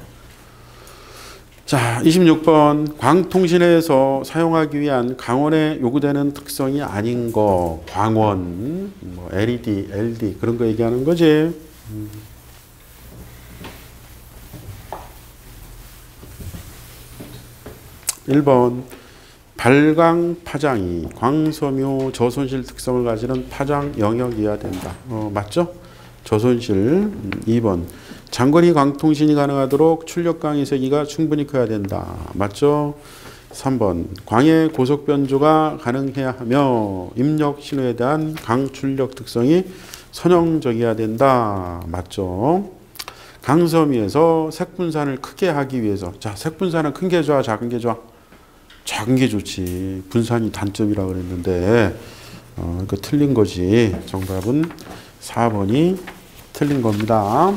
자, 이십육 번 광통신에서 사용하기 위한 강원에 요구되는 특성이 아닌 거, 광원, 뭐 엘이디, 엘디 그런 거 얘기하는 거지. 음. 일 번 발광 파장이 광섬유 저손실 특성을 가지는 파장 영역이어야 된다. 어, 맞죠? 저손실. 이 번 장거리 광통신이 가능하도록 출력광의 세기가 충분히 커야 된다. 맞죠? 삼 번 광의 고속 변조가 가능해야 하며 입력 신호에 대한 강출력 특성이 선형적이어야 된다. 맞죠? 강섬유에서 색분산을 크게 하기 위해서, 자, 색분산은 큰 게 좋아, 작은 게 좋아? 작은 게 좋지. 분산이 단점이라고 그랬는데 어, 이거 틀린 거지. 정답은 사 번이 틀린 겁니다.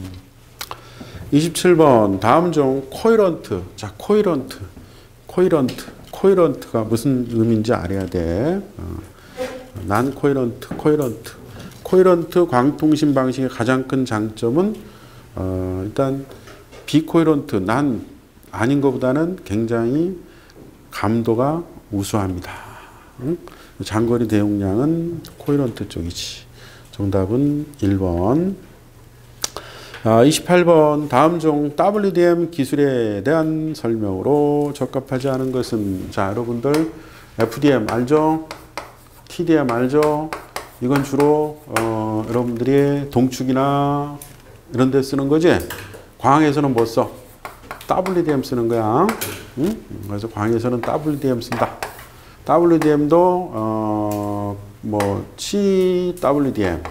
이십칠 번 다음 중 코이런트. 자, 코이런트. 코이런트. 코이런트가 무슨 의미인지 알아야 돼. 어, 난 코이런트. 코이런트. 코이런트 광통신 방식의 가장 큰 장점은 어, 일단 비코이런트. 난 아닌 것보다는 굉장히 감도가 우수합니다. 응? 장거리 대용량은 코이런트 쪽이지. 정답은 일 번. 아, 이십팔 번 다음 중 더블유디엠 기술에 대한 설명으로 적합하지 않은 것은, 자, 여러분들 에프디엠 알죠? 티디엠 알죠? 이건 주로 어, 여러분들이 동축이나 이런 데 쓰는 거지. 광학에서는 뭐 써? 더블유디엠 쓰는 거야. 응? 그래서 광에서는 더블유디엠 쓴다. 더블유디엠도 어, 뭐 씨 더블유디엠,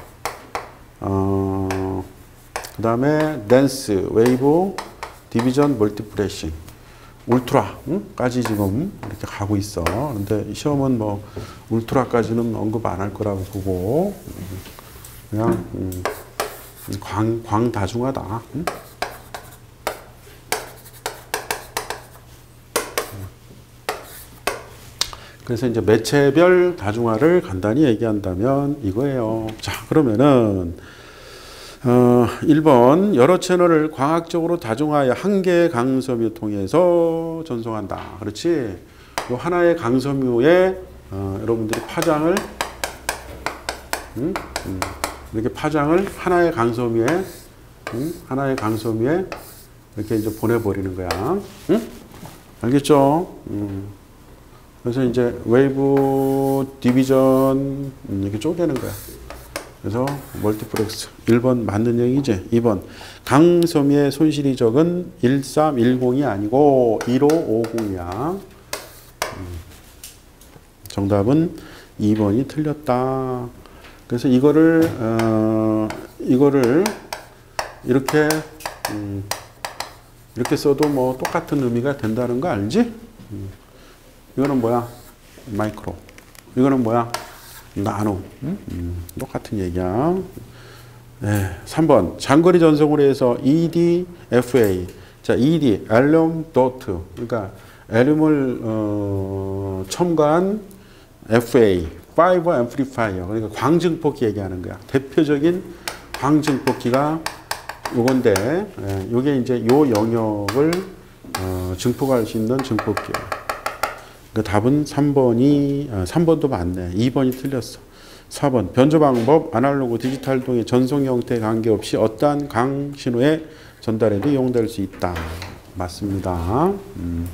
어, 그 다음에 댄스, 웨이브, 디비전, 멀티프레싱, 울트라, 응? 까지 지금 이렇게 가고 있어. 근데 시험은 뭐 울트라까지는 언급 안 할 거라고 보고 그냥 음, 광, 광다중화다. 응? 그래서 이제 매체별 다중화를 간단히 얘기한다면 이거예요. 자, 그러면은 어, 일 번 여러 채널을 광학적으로 다중화하여 한 개의 강섬유 통해서 전송한다. 그렇지? 요 하나의 강섬유에 어, 여러분들이 파장을 음? 음, 이렇게 파장을 하나의 강섬유에 음? 하나의 강섬유에 이렇게 이제 보내버리는 거야. 응? 알겠죠? 음. 그래서 이제 웨이브 디비전 이렇게 쪼개는 거야. 그래서 멀티플렉스 일 번 맞는 얘기지. 이 번 강섬유의 손실이 적은 일삼일공이 아니고 일오오공이야. 정답은 이 번이 틀렸다. 그래서 이거를 어, 이거를 이렇게 음, 이렇게 써도 뭐 똑같은 의미가 된다는 거 알지? 음. 이거는 뭐야? 마이크로. 이거는 뭐야? 나노. 음? 음, 똑같은 얘기야. 네, 삼 번 장거리 전송으로 해서 이디에프에이. 자, 이디, 알륨 도트. 그러니까 알륨을 어, 첨가한 에프에이, 파이버 앰플리파이어. 그러니까 광증폭기 얘기하는 거야. 대표적인 광증폭기가 요건데, 예, 요게 이제 요 영역을 어, 증폭할 수 있는 증폭기야. 그 답은 삼 번이, 아, 삼 번도 맞네. 이 번이 틀렸어. 사 번 변조 방법 아날로그 디지털 등의 전송 형태에 관계없이 어떠한 강 신호의 전달에도 이용될 수 있다. 맞습니다. 음.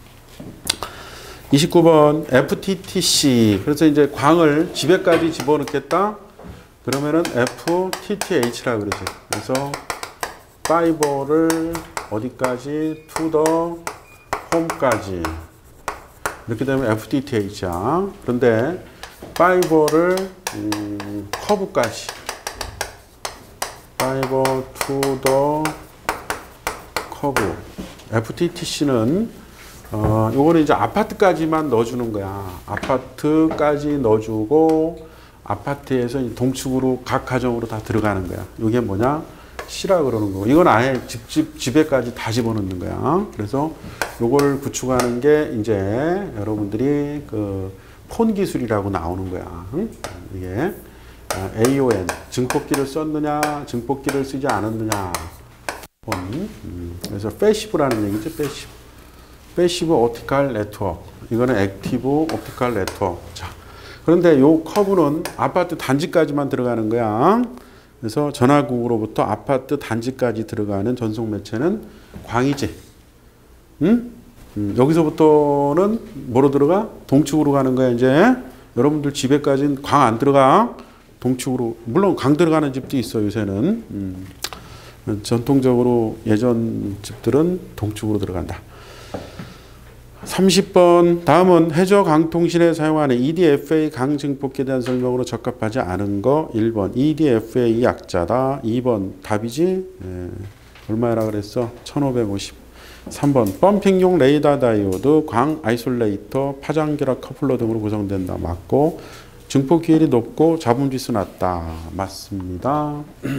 이십구 번 에프티티씨. 그래서 이제 광을 집에까지 집어넣겠다. 그러면은 에프티티에이치라 그러지. 그래서 파이버를 어디까지? to the home까지. 이렇게 되면 에프티티에이치야. 그런데 파이버를 음, 커브까지. 파이버 to the 커브. 에프티티씨는 어, 요거는 이제 아파트까지만 넣어주는 거야. 아파트까지 넣어주고 아파트에서 동축으로 각 가정으로 다 들어가는 거야. 이게 뭐냐? C라 그러는 거고. 이건 아예 집집 집에까지 다 집어넣는 거야. 그래서 요걸 구축하는 게 이제 여러분들이 그 폰 기술이라고 나오는 거야. 응? 이게 에이오엔 증폭기를 썼느냐, 증폭기를 쓰지 않았느냐. 폰. 음, 그래서 패시브라는 얘기죠. 패시브. 패시브 옵티컬 네트워크. 이거는 액티브 옵티컬 네트워크. 자, 그런데 요 커브는 아파트 단지까지만 들어가는 거야. 그래서 전화국으로부터 아파트 단지까지 들어가는 전송 매체는 광이지. 응? 음, 여기서부터는 뭐로 들어가? 동축으로 가는 거야, 이제. 여러분들 집에까지는 광 안 들어가. 동축으로. 물론 광 들어가는 집도 있어, 요새는. 음, 전통적으로 예전 집들은 동축으로 들어간다. 삼십 번 다음은 해저 강통신에 사용하는 이디에프에이 강증폭기에 대한 설명으로 적합하지 않은 거 일 번 이디에프에이 약자다. 이 번 답이지? 예. 얼마라 그랬어? 천오백오십. 삼 번 펌핑용 레이더 다이오드, 광 아이솔레이터, 파장 결합 커플러 등으로 구성된다. 맞고 증폭 기율이 높고 잡음지수 낮다. 맞습니다.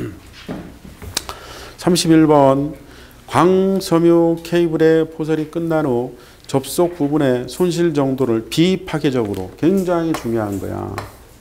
삼십일 번 광섬유 케이블의 포설이 끝난 후 접속 부분의 손실 정도를 비파괴적으로, 굉장히 중요한 거야.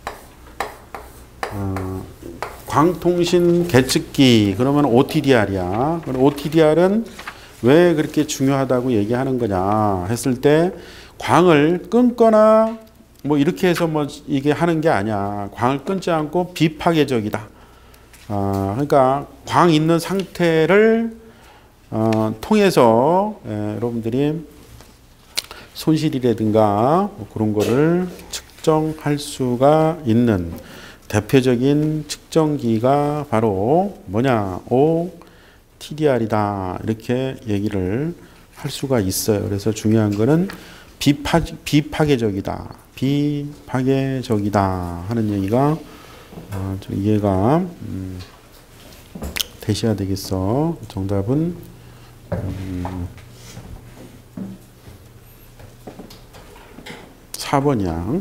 어, 광통신 계측기 그러면 오티디알이야. 오티디알은 왜 그렇게 중요하다고 얘기하는 거냐 했을 때 광을 끊거나 뭐 이렇게 해서 뭐 이게 하는 게 아니야. 광을 끊지 않고 비파괴적이다. 어, 그러니까 광 있는 상태를 어, 통해서 예, 여러분들이 손실이라든가 뭐 그런 거를 측정할 수가 있는 대표적인 측정기가 바로 뭐냐? 오티디알이다. 이렇게 얘기를 할 수가 있어요. 그래서 중요한 거는 비파, 비파괴적이다. 비파괴적이다 하는 얘기가 어, 좀 이해가 음, 되셔야 되겠어. 정답은 음, 사 번이야.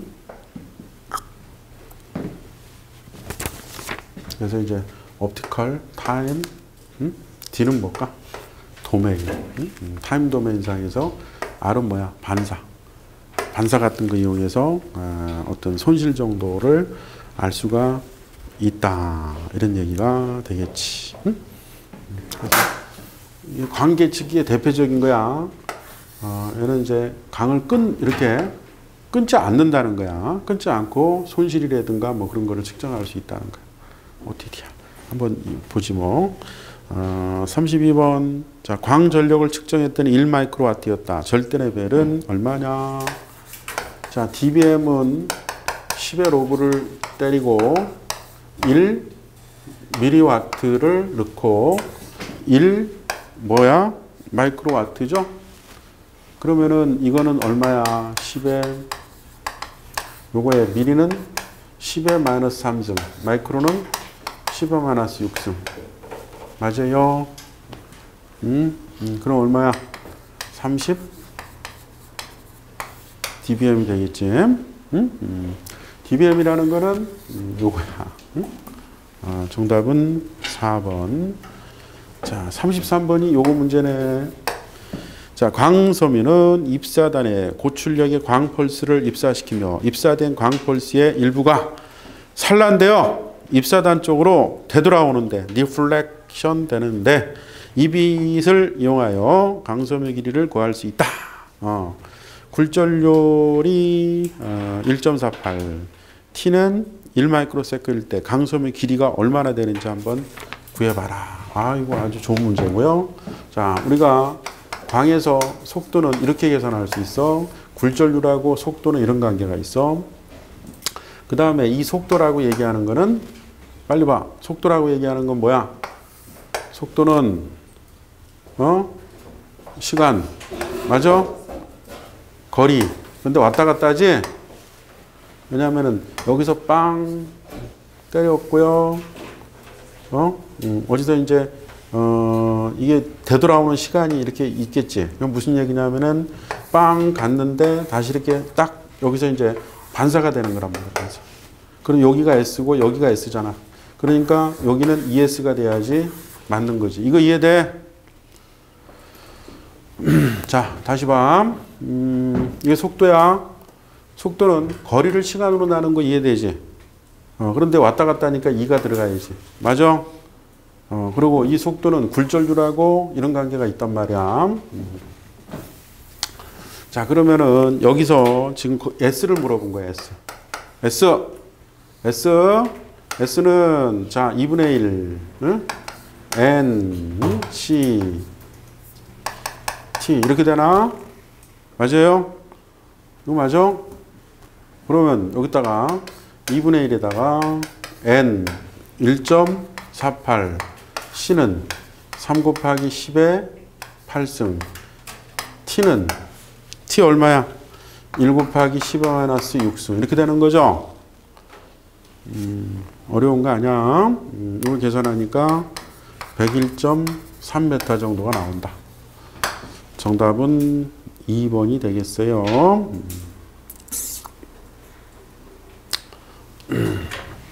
그래서 이제 옵티컬, 타임, 음? D는 뭘까? 도메인. 음? 타임 도메인상에서 R은 뭐야? 반사. 반사 같은 거 이용해서 어, 어떤 손실 정도를 알 수가 있다. 이런 얘기가 되겠지. 응? 이 관계측기의 대표적인 거야. 어, 얘는 이제 강을 끈, 이렇게 끊지 않는다는 거야. 끊지 않고 손실이라든가 뭐 그런 거를 측정할 수 있다는 거야. 오티디야. 한번 보지 뭐. 어, 삼십이 번. 자, 광전력을 측정했더니 일 마이크로와트였다. 절대 레벨은 얼마냐? 자, 디비엠은 십의 로그를 때리고 일 밀리와트를 넣고 일 뭐야? 마이크로와트죠? 그러면은 이거는 얼마야? 십에 요거에 밀리는 십의 마이너스 삼승, 마이크로는 십의 마이너스 육승. 맞아요? 음, 음, 그럼 얼마야? 삼십 디비엠이 되겠지? 음? 음. 디비엠이라는 거는 음, 요거야. 음? 아, 정답은 사 번. 자, 삼십삼 번이 요거 문제네. 자, 광섬유는 입사단에 고출력의 광펄스를 입사시키며 입사된 광펄스의 일부가 산란되어 입사단 쪽으로 되돌아오는데 리플렉션 되는데 이 빛을 이용하여 광섬유 길이를 구할 수 있다. 어. 굴절률이 어, 일 점 사팔, T는 일 마이크로세컨일 때 광섬유 길이가 얼마나 되는지 한번 구해봐라. 아, 이거 아주 좋은 문제고요. 자, 우리가 광에서 속도는 이렇게 계산할 수 있어. 굴절률하고 속도는 이런 관계가 있어. 그 다음에 이 속도라고 얘기하는 거는 빨리 봐. 속도라고 얘기하는 건 뭐야? 속도는 어? 시간. 맞아? 거리. 근데 왔다 갔다 하지? 왜냐면은 여기서 빵 때렸고요. 어? 음, 어디서 이제 어, 이게 되돌아오는 시간이 이렇게 있겠지. 이건 무슨 얘기냐면은 빵 갔는데 다시 이렇게 딱 여기서 이제 반사가 되는 거란 말이야. 반사. 그럼 여기가 S고 여기가 S잖아. 그러니까 여기는 이에스가 돼야지 맞는 거지. 이거 이해돼? 자, 다시 봐. 음, 이게 속도야. 속도는 거리를 시간으로 나눈 거 이해되지? 어, 그런데 왔다 갔다 하니까 이가 들어가야지. 맞아? 어, 그리고 이 속도는 굴절률하고 이런 관계가 있단 말이야. 음. 자, 그러면은 여기서 지금 S를 물어본 거야, S. S. S. S는 자, 이분의 일. 응? N, C, T. 이렇게 되나? 맞아요? 이거 맞아? 그러면 여기다가 이분의 일에다가 N 일 점 사팔, C는 삼 곱하기 십의 팔승, T는 T 얼마야? 일 곱하기 십의 마이너스 육승. 이렇게 되는 거죠? 음, 어려운 거 아니야? 음, 이걸 계산하니까 백일 점 삼 미터 정도가 나온다. 정답은 이 번이 되겠어요. 음.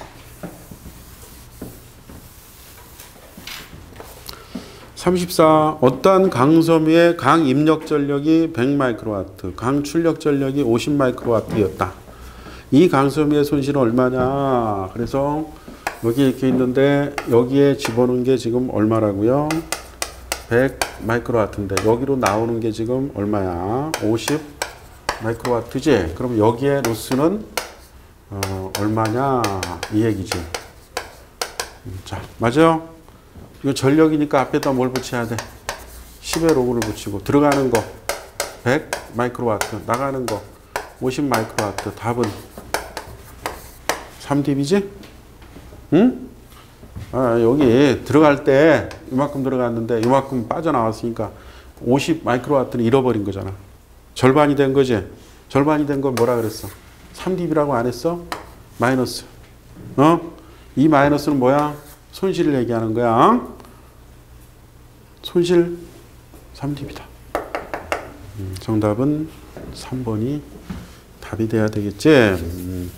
삼십사. 어떤 강섬유의 강 입력 전력이 백 마이크로와트, 강 출력 전력이 오십 마이크로와트였다. 이 강섬유의 손실은 얼마냐? 그래서 여기 이렇게 있는데 여기에 집어넣은 게 지금 얼마라고요? 백 마이크로와트인데 여기로 나오는 게 지금 얼마야? 오십 마이크로와트지? 그럼 여기에 로스는 어, 얼마냐? 이 얘기지. 자, 맞아요? 이거 전력이니까 앞에다 뭘 붙여야 돼? 십의 로그를 붙이고 들어가는 거 백 마이크로와트, 나가는 거 오십 마이크로와트. 답은 삼 딥이지? 응? 아, 여기 들어갈 때 이만큼 들어갔는데 이만큼 빠져나왔으니까 오십 마이크로와트는 잃어버린 거잖아. 절반이 된 거지. 절반이 된 건 뭐라 그랬어? 삼 디비라고 안 했어? 마이너스. 어? 이 마이너스는 뭐야? 손실을 얘기하는 거야. 손실 삼 디비다. 음, 정답은 삼 번이 답이 돼야 되겠지? 음.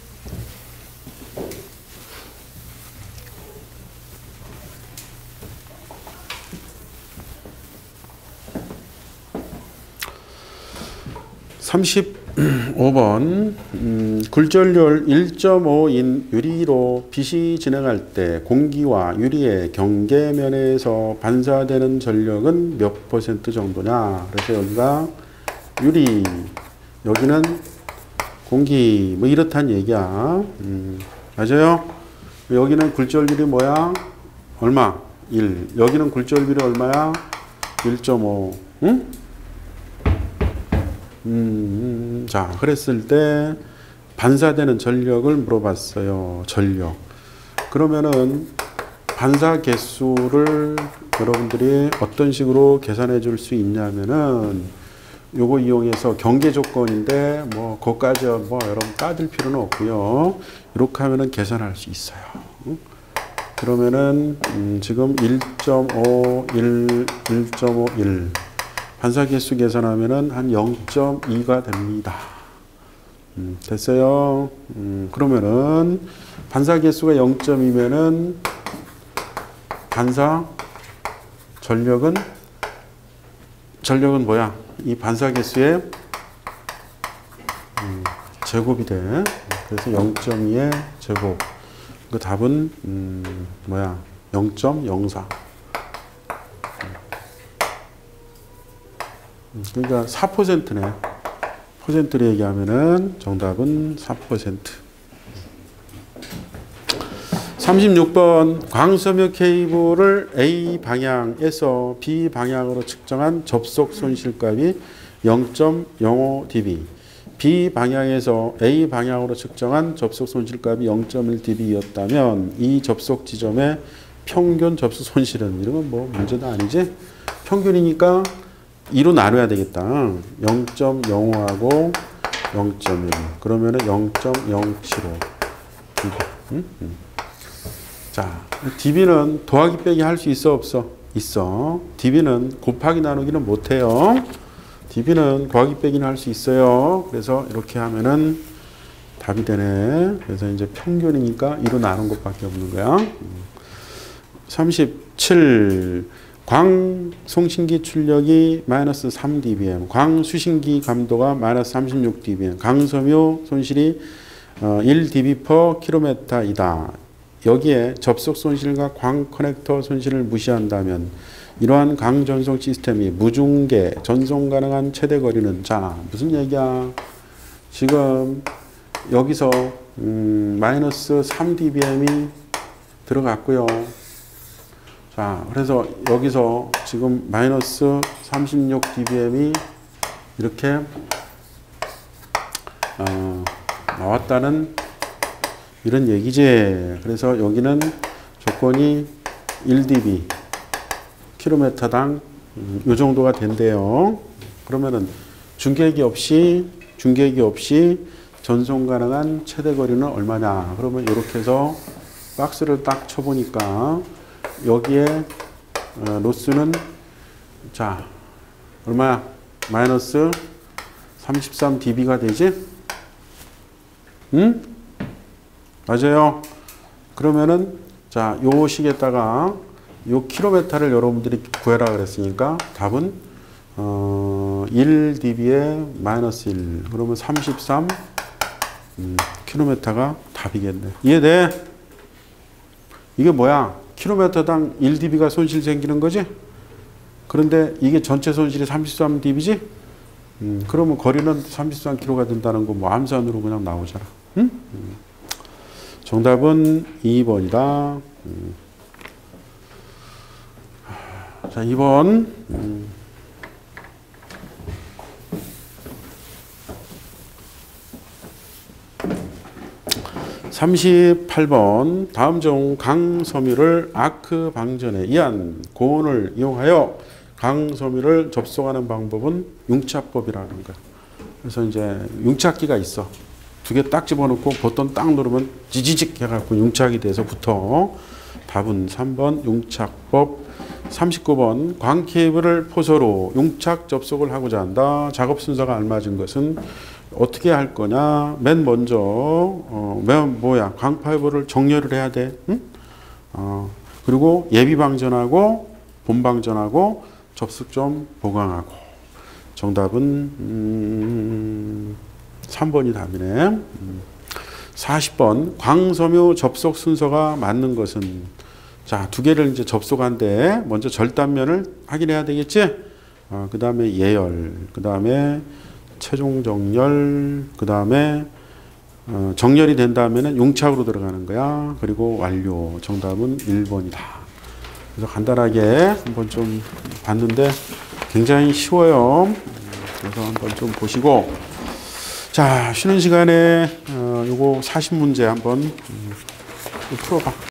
삼십오 번 음, 굴절률 일 점 오인 유리로 빛이 진행할 때 공기와 유리의 경계면에서 반사되는 전력은 몇 퍼센트 정도냐. 그래서 여기가 유리, 여기는 공기, 뭐 이렇단 얘기야. 음, 맞아요? 여기는 굴절률이 뭐야? 얼마? 일. 여기는 굴절률이 얼마야? 일 점 오. 응? 음, 자, 그랬을 때 반사되는 전력을 물어봤어요. 전력. 그러면은 반사 개수를 여러분들이 어떤 식으로 계산해 줄 수 있냐면은 요거 이용해서 경계 조건인데 뭐 그것까지 뭐 여러분 따질 필요는 없고요. 이렇게 하면은 계산할 수 있어요. 그러면은 음, 지금 일 점 오, 일, 일 점 오, 일 반사 개수 계산하면은 한 영 점 이가 됩니다. 음, 됐어요? 음, 그러면은 반사 개수가 영 점 이면은 반사 전력은 전력은 뭐야? 이 반사 개수의 음, 제곱이 돼. 그래서 영 점 이의 제곱. 그 답은 음, 뭐야? 영 점 영사. 그러니까 사 퍼센트네. 퍼센트를 얘기하면은 정답은 사 퍼센트. 삼십육 번 광섬유 케이블을 A 방향에서 B 방향으로 측정한 접속 손실값이 영 점 영오 디비, B 방향에서 A 방향으로 측정한 접속 손실값이 영 점 일 디비였다면 이 접속 지점의 평균 접속 손실은, 이런 건 뭐 문제도 아니지? 평균이니까 이로 나눠야 되겠다. 영 점 영오하고 영 점 일. 그러면은 영 점 영칠오 디비. 응? 응. 자, 디비는 더하기 빼기 할 수 있어 없어? 있어. 디비는 곱하기 나누기는 못해요. 디비는 더하기 빼기는 할 수 있어요. 그래서 이렇게 하면은 답이 되네. 그래서 이제 평균이니까 이로 나눈 것밖에 없는 거야. 삼십칠. 광송신기 출력이 마이너스 삼 디비엠, 광수신기 감도가 마이너스 삼십육 디비엠, 강섬유 손실이 일 디비 퍼 킬로미터이다. 여기에 접속 손실과 광 커넥터 손실을 무시한다면 이러한 광 전송 시스템이 무중계 전송 가능한 최대 거리는, 자, 무슨 얘기야? 지금 여기서 음, 마이너스 삼 디비엠이 들어갔고요. 자, 그래서 여기서 지금 마이너스 삼십육 디비엠이 이렇게 어, 나왔다는 이런 얘기지. 그래서 여기는 조건이 일 디비 킬로미터당 음, 이 정도가 된대요. 그러면은 중계기 없이 중계기 없이 전송 가능한 최대 거리는 얼마냐? 그러면 이렇게 해서 박스를 딱 쳐보니까 여기에 어, 로스는 자 얼마야? 마이너스 삼십삼 디비가 되지? 응? 맞아요. 그러면은 자, 요 식에다가 요 킬로미터를 여러분들이 구해라 그랬으니까 답은 어, 일 디비에 마이너스 일. 그러면 삼십삼 음, 킬로미터가 답이겠네. 이해돼? 이게 뭐야? 킬로미터당 일 디비가 손실 생기는 거지? 그런데 이게 전체 손실이 삼십삼 디비지? 음, 그러면 거리는 삼십삼 킬로미터가 된다는 거 뭐 암산으로 그냥 나오잖아. 응? 음. 정답은 이 번이다. 음. 자, 이 번. 음. 삼십팔 번 다음 중 강섬유를 아크 방전에 의한 고온을 이용하여 강섬유를 접속하는 방법은 융착법이라는 거야. 그래서 이제 융착기가 있어. 두 개 딱 집어넣고 버튼 딱 누르면 지지직 해갖고 융착이 돼서 붙어. 답은 삼 번 융착법. 삼십구 번 광 케이블을 포소로 융착 접속을 하고자 한다. 작업 순서가 알맞은 것은 어떻게 할 거냐? 맨 먼저 어, 맨 뭐야? 광 파이브를 정렬을 해야 돼. 응? 어, 그리고 예비 방전하고 본 방전하고 접속점 보강하고. 정답은 음, 삼 번이 답이네. 음. 사십 번 광섬유 접속 순서가 맞는 것은 자, 두 개를 이제 접속한데 먼저 절단면을 확인해야 되겠지? 어, 그 다음에 예열, 그 다음에 최종 정렬, 그 다음에 어, 정렬이 된 다음에는 융착으로 들어가는 거야. 그리고 완료. 정답은 일 번이다. 그래서 간단하게 한번 좀 봤는데 굉장히 쉬워요. 그래서 한번 좀 보시고 자, 쉬는 시간에 어, 요거 사십 문제 한번 음, 풀어봐.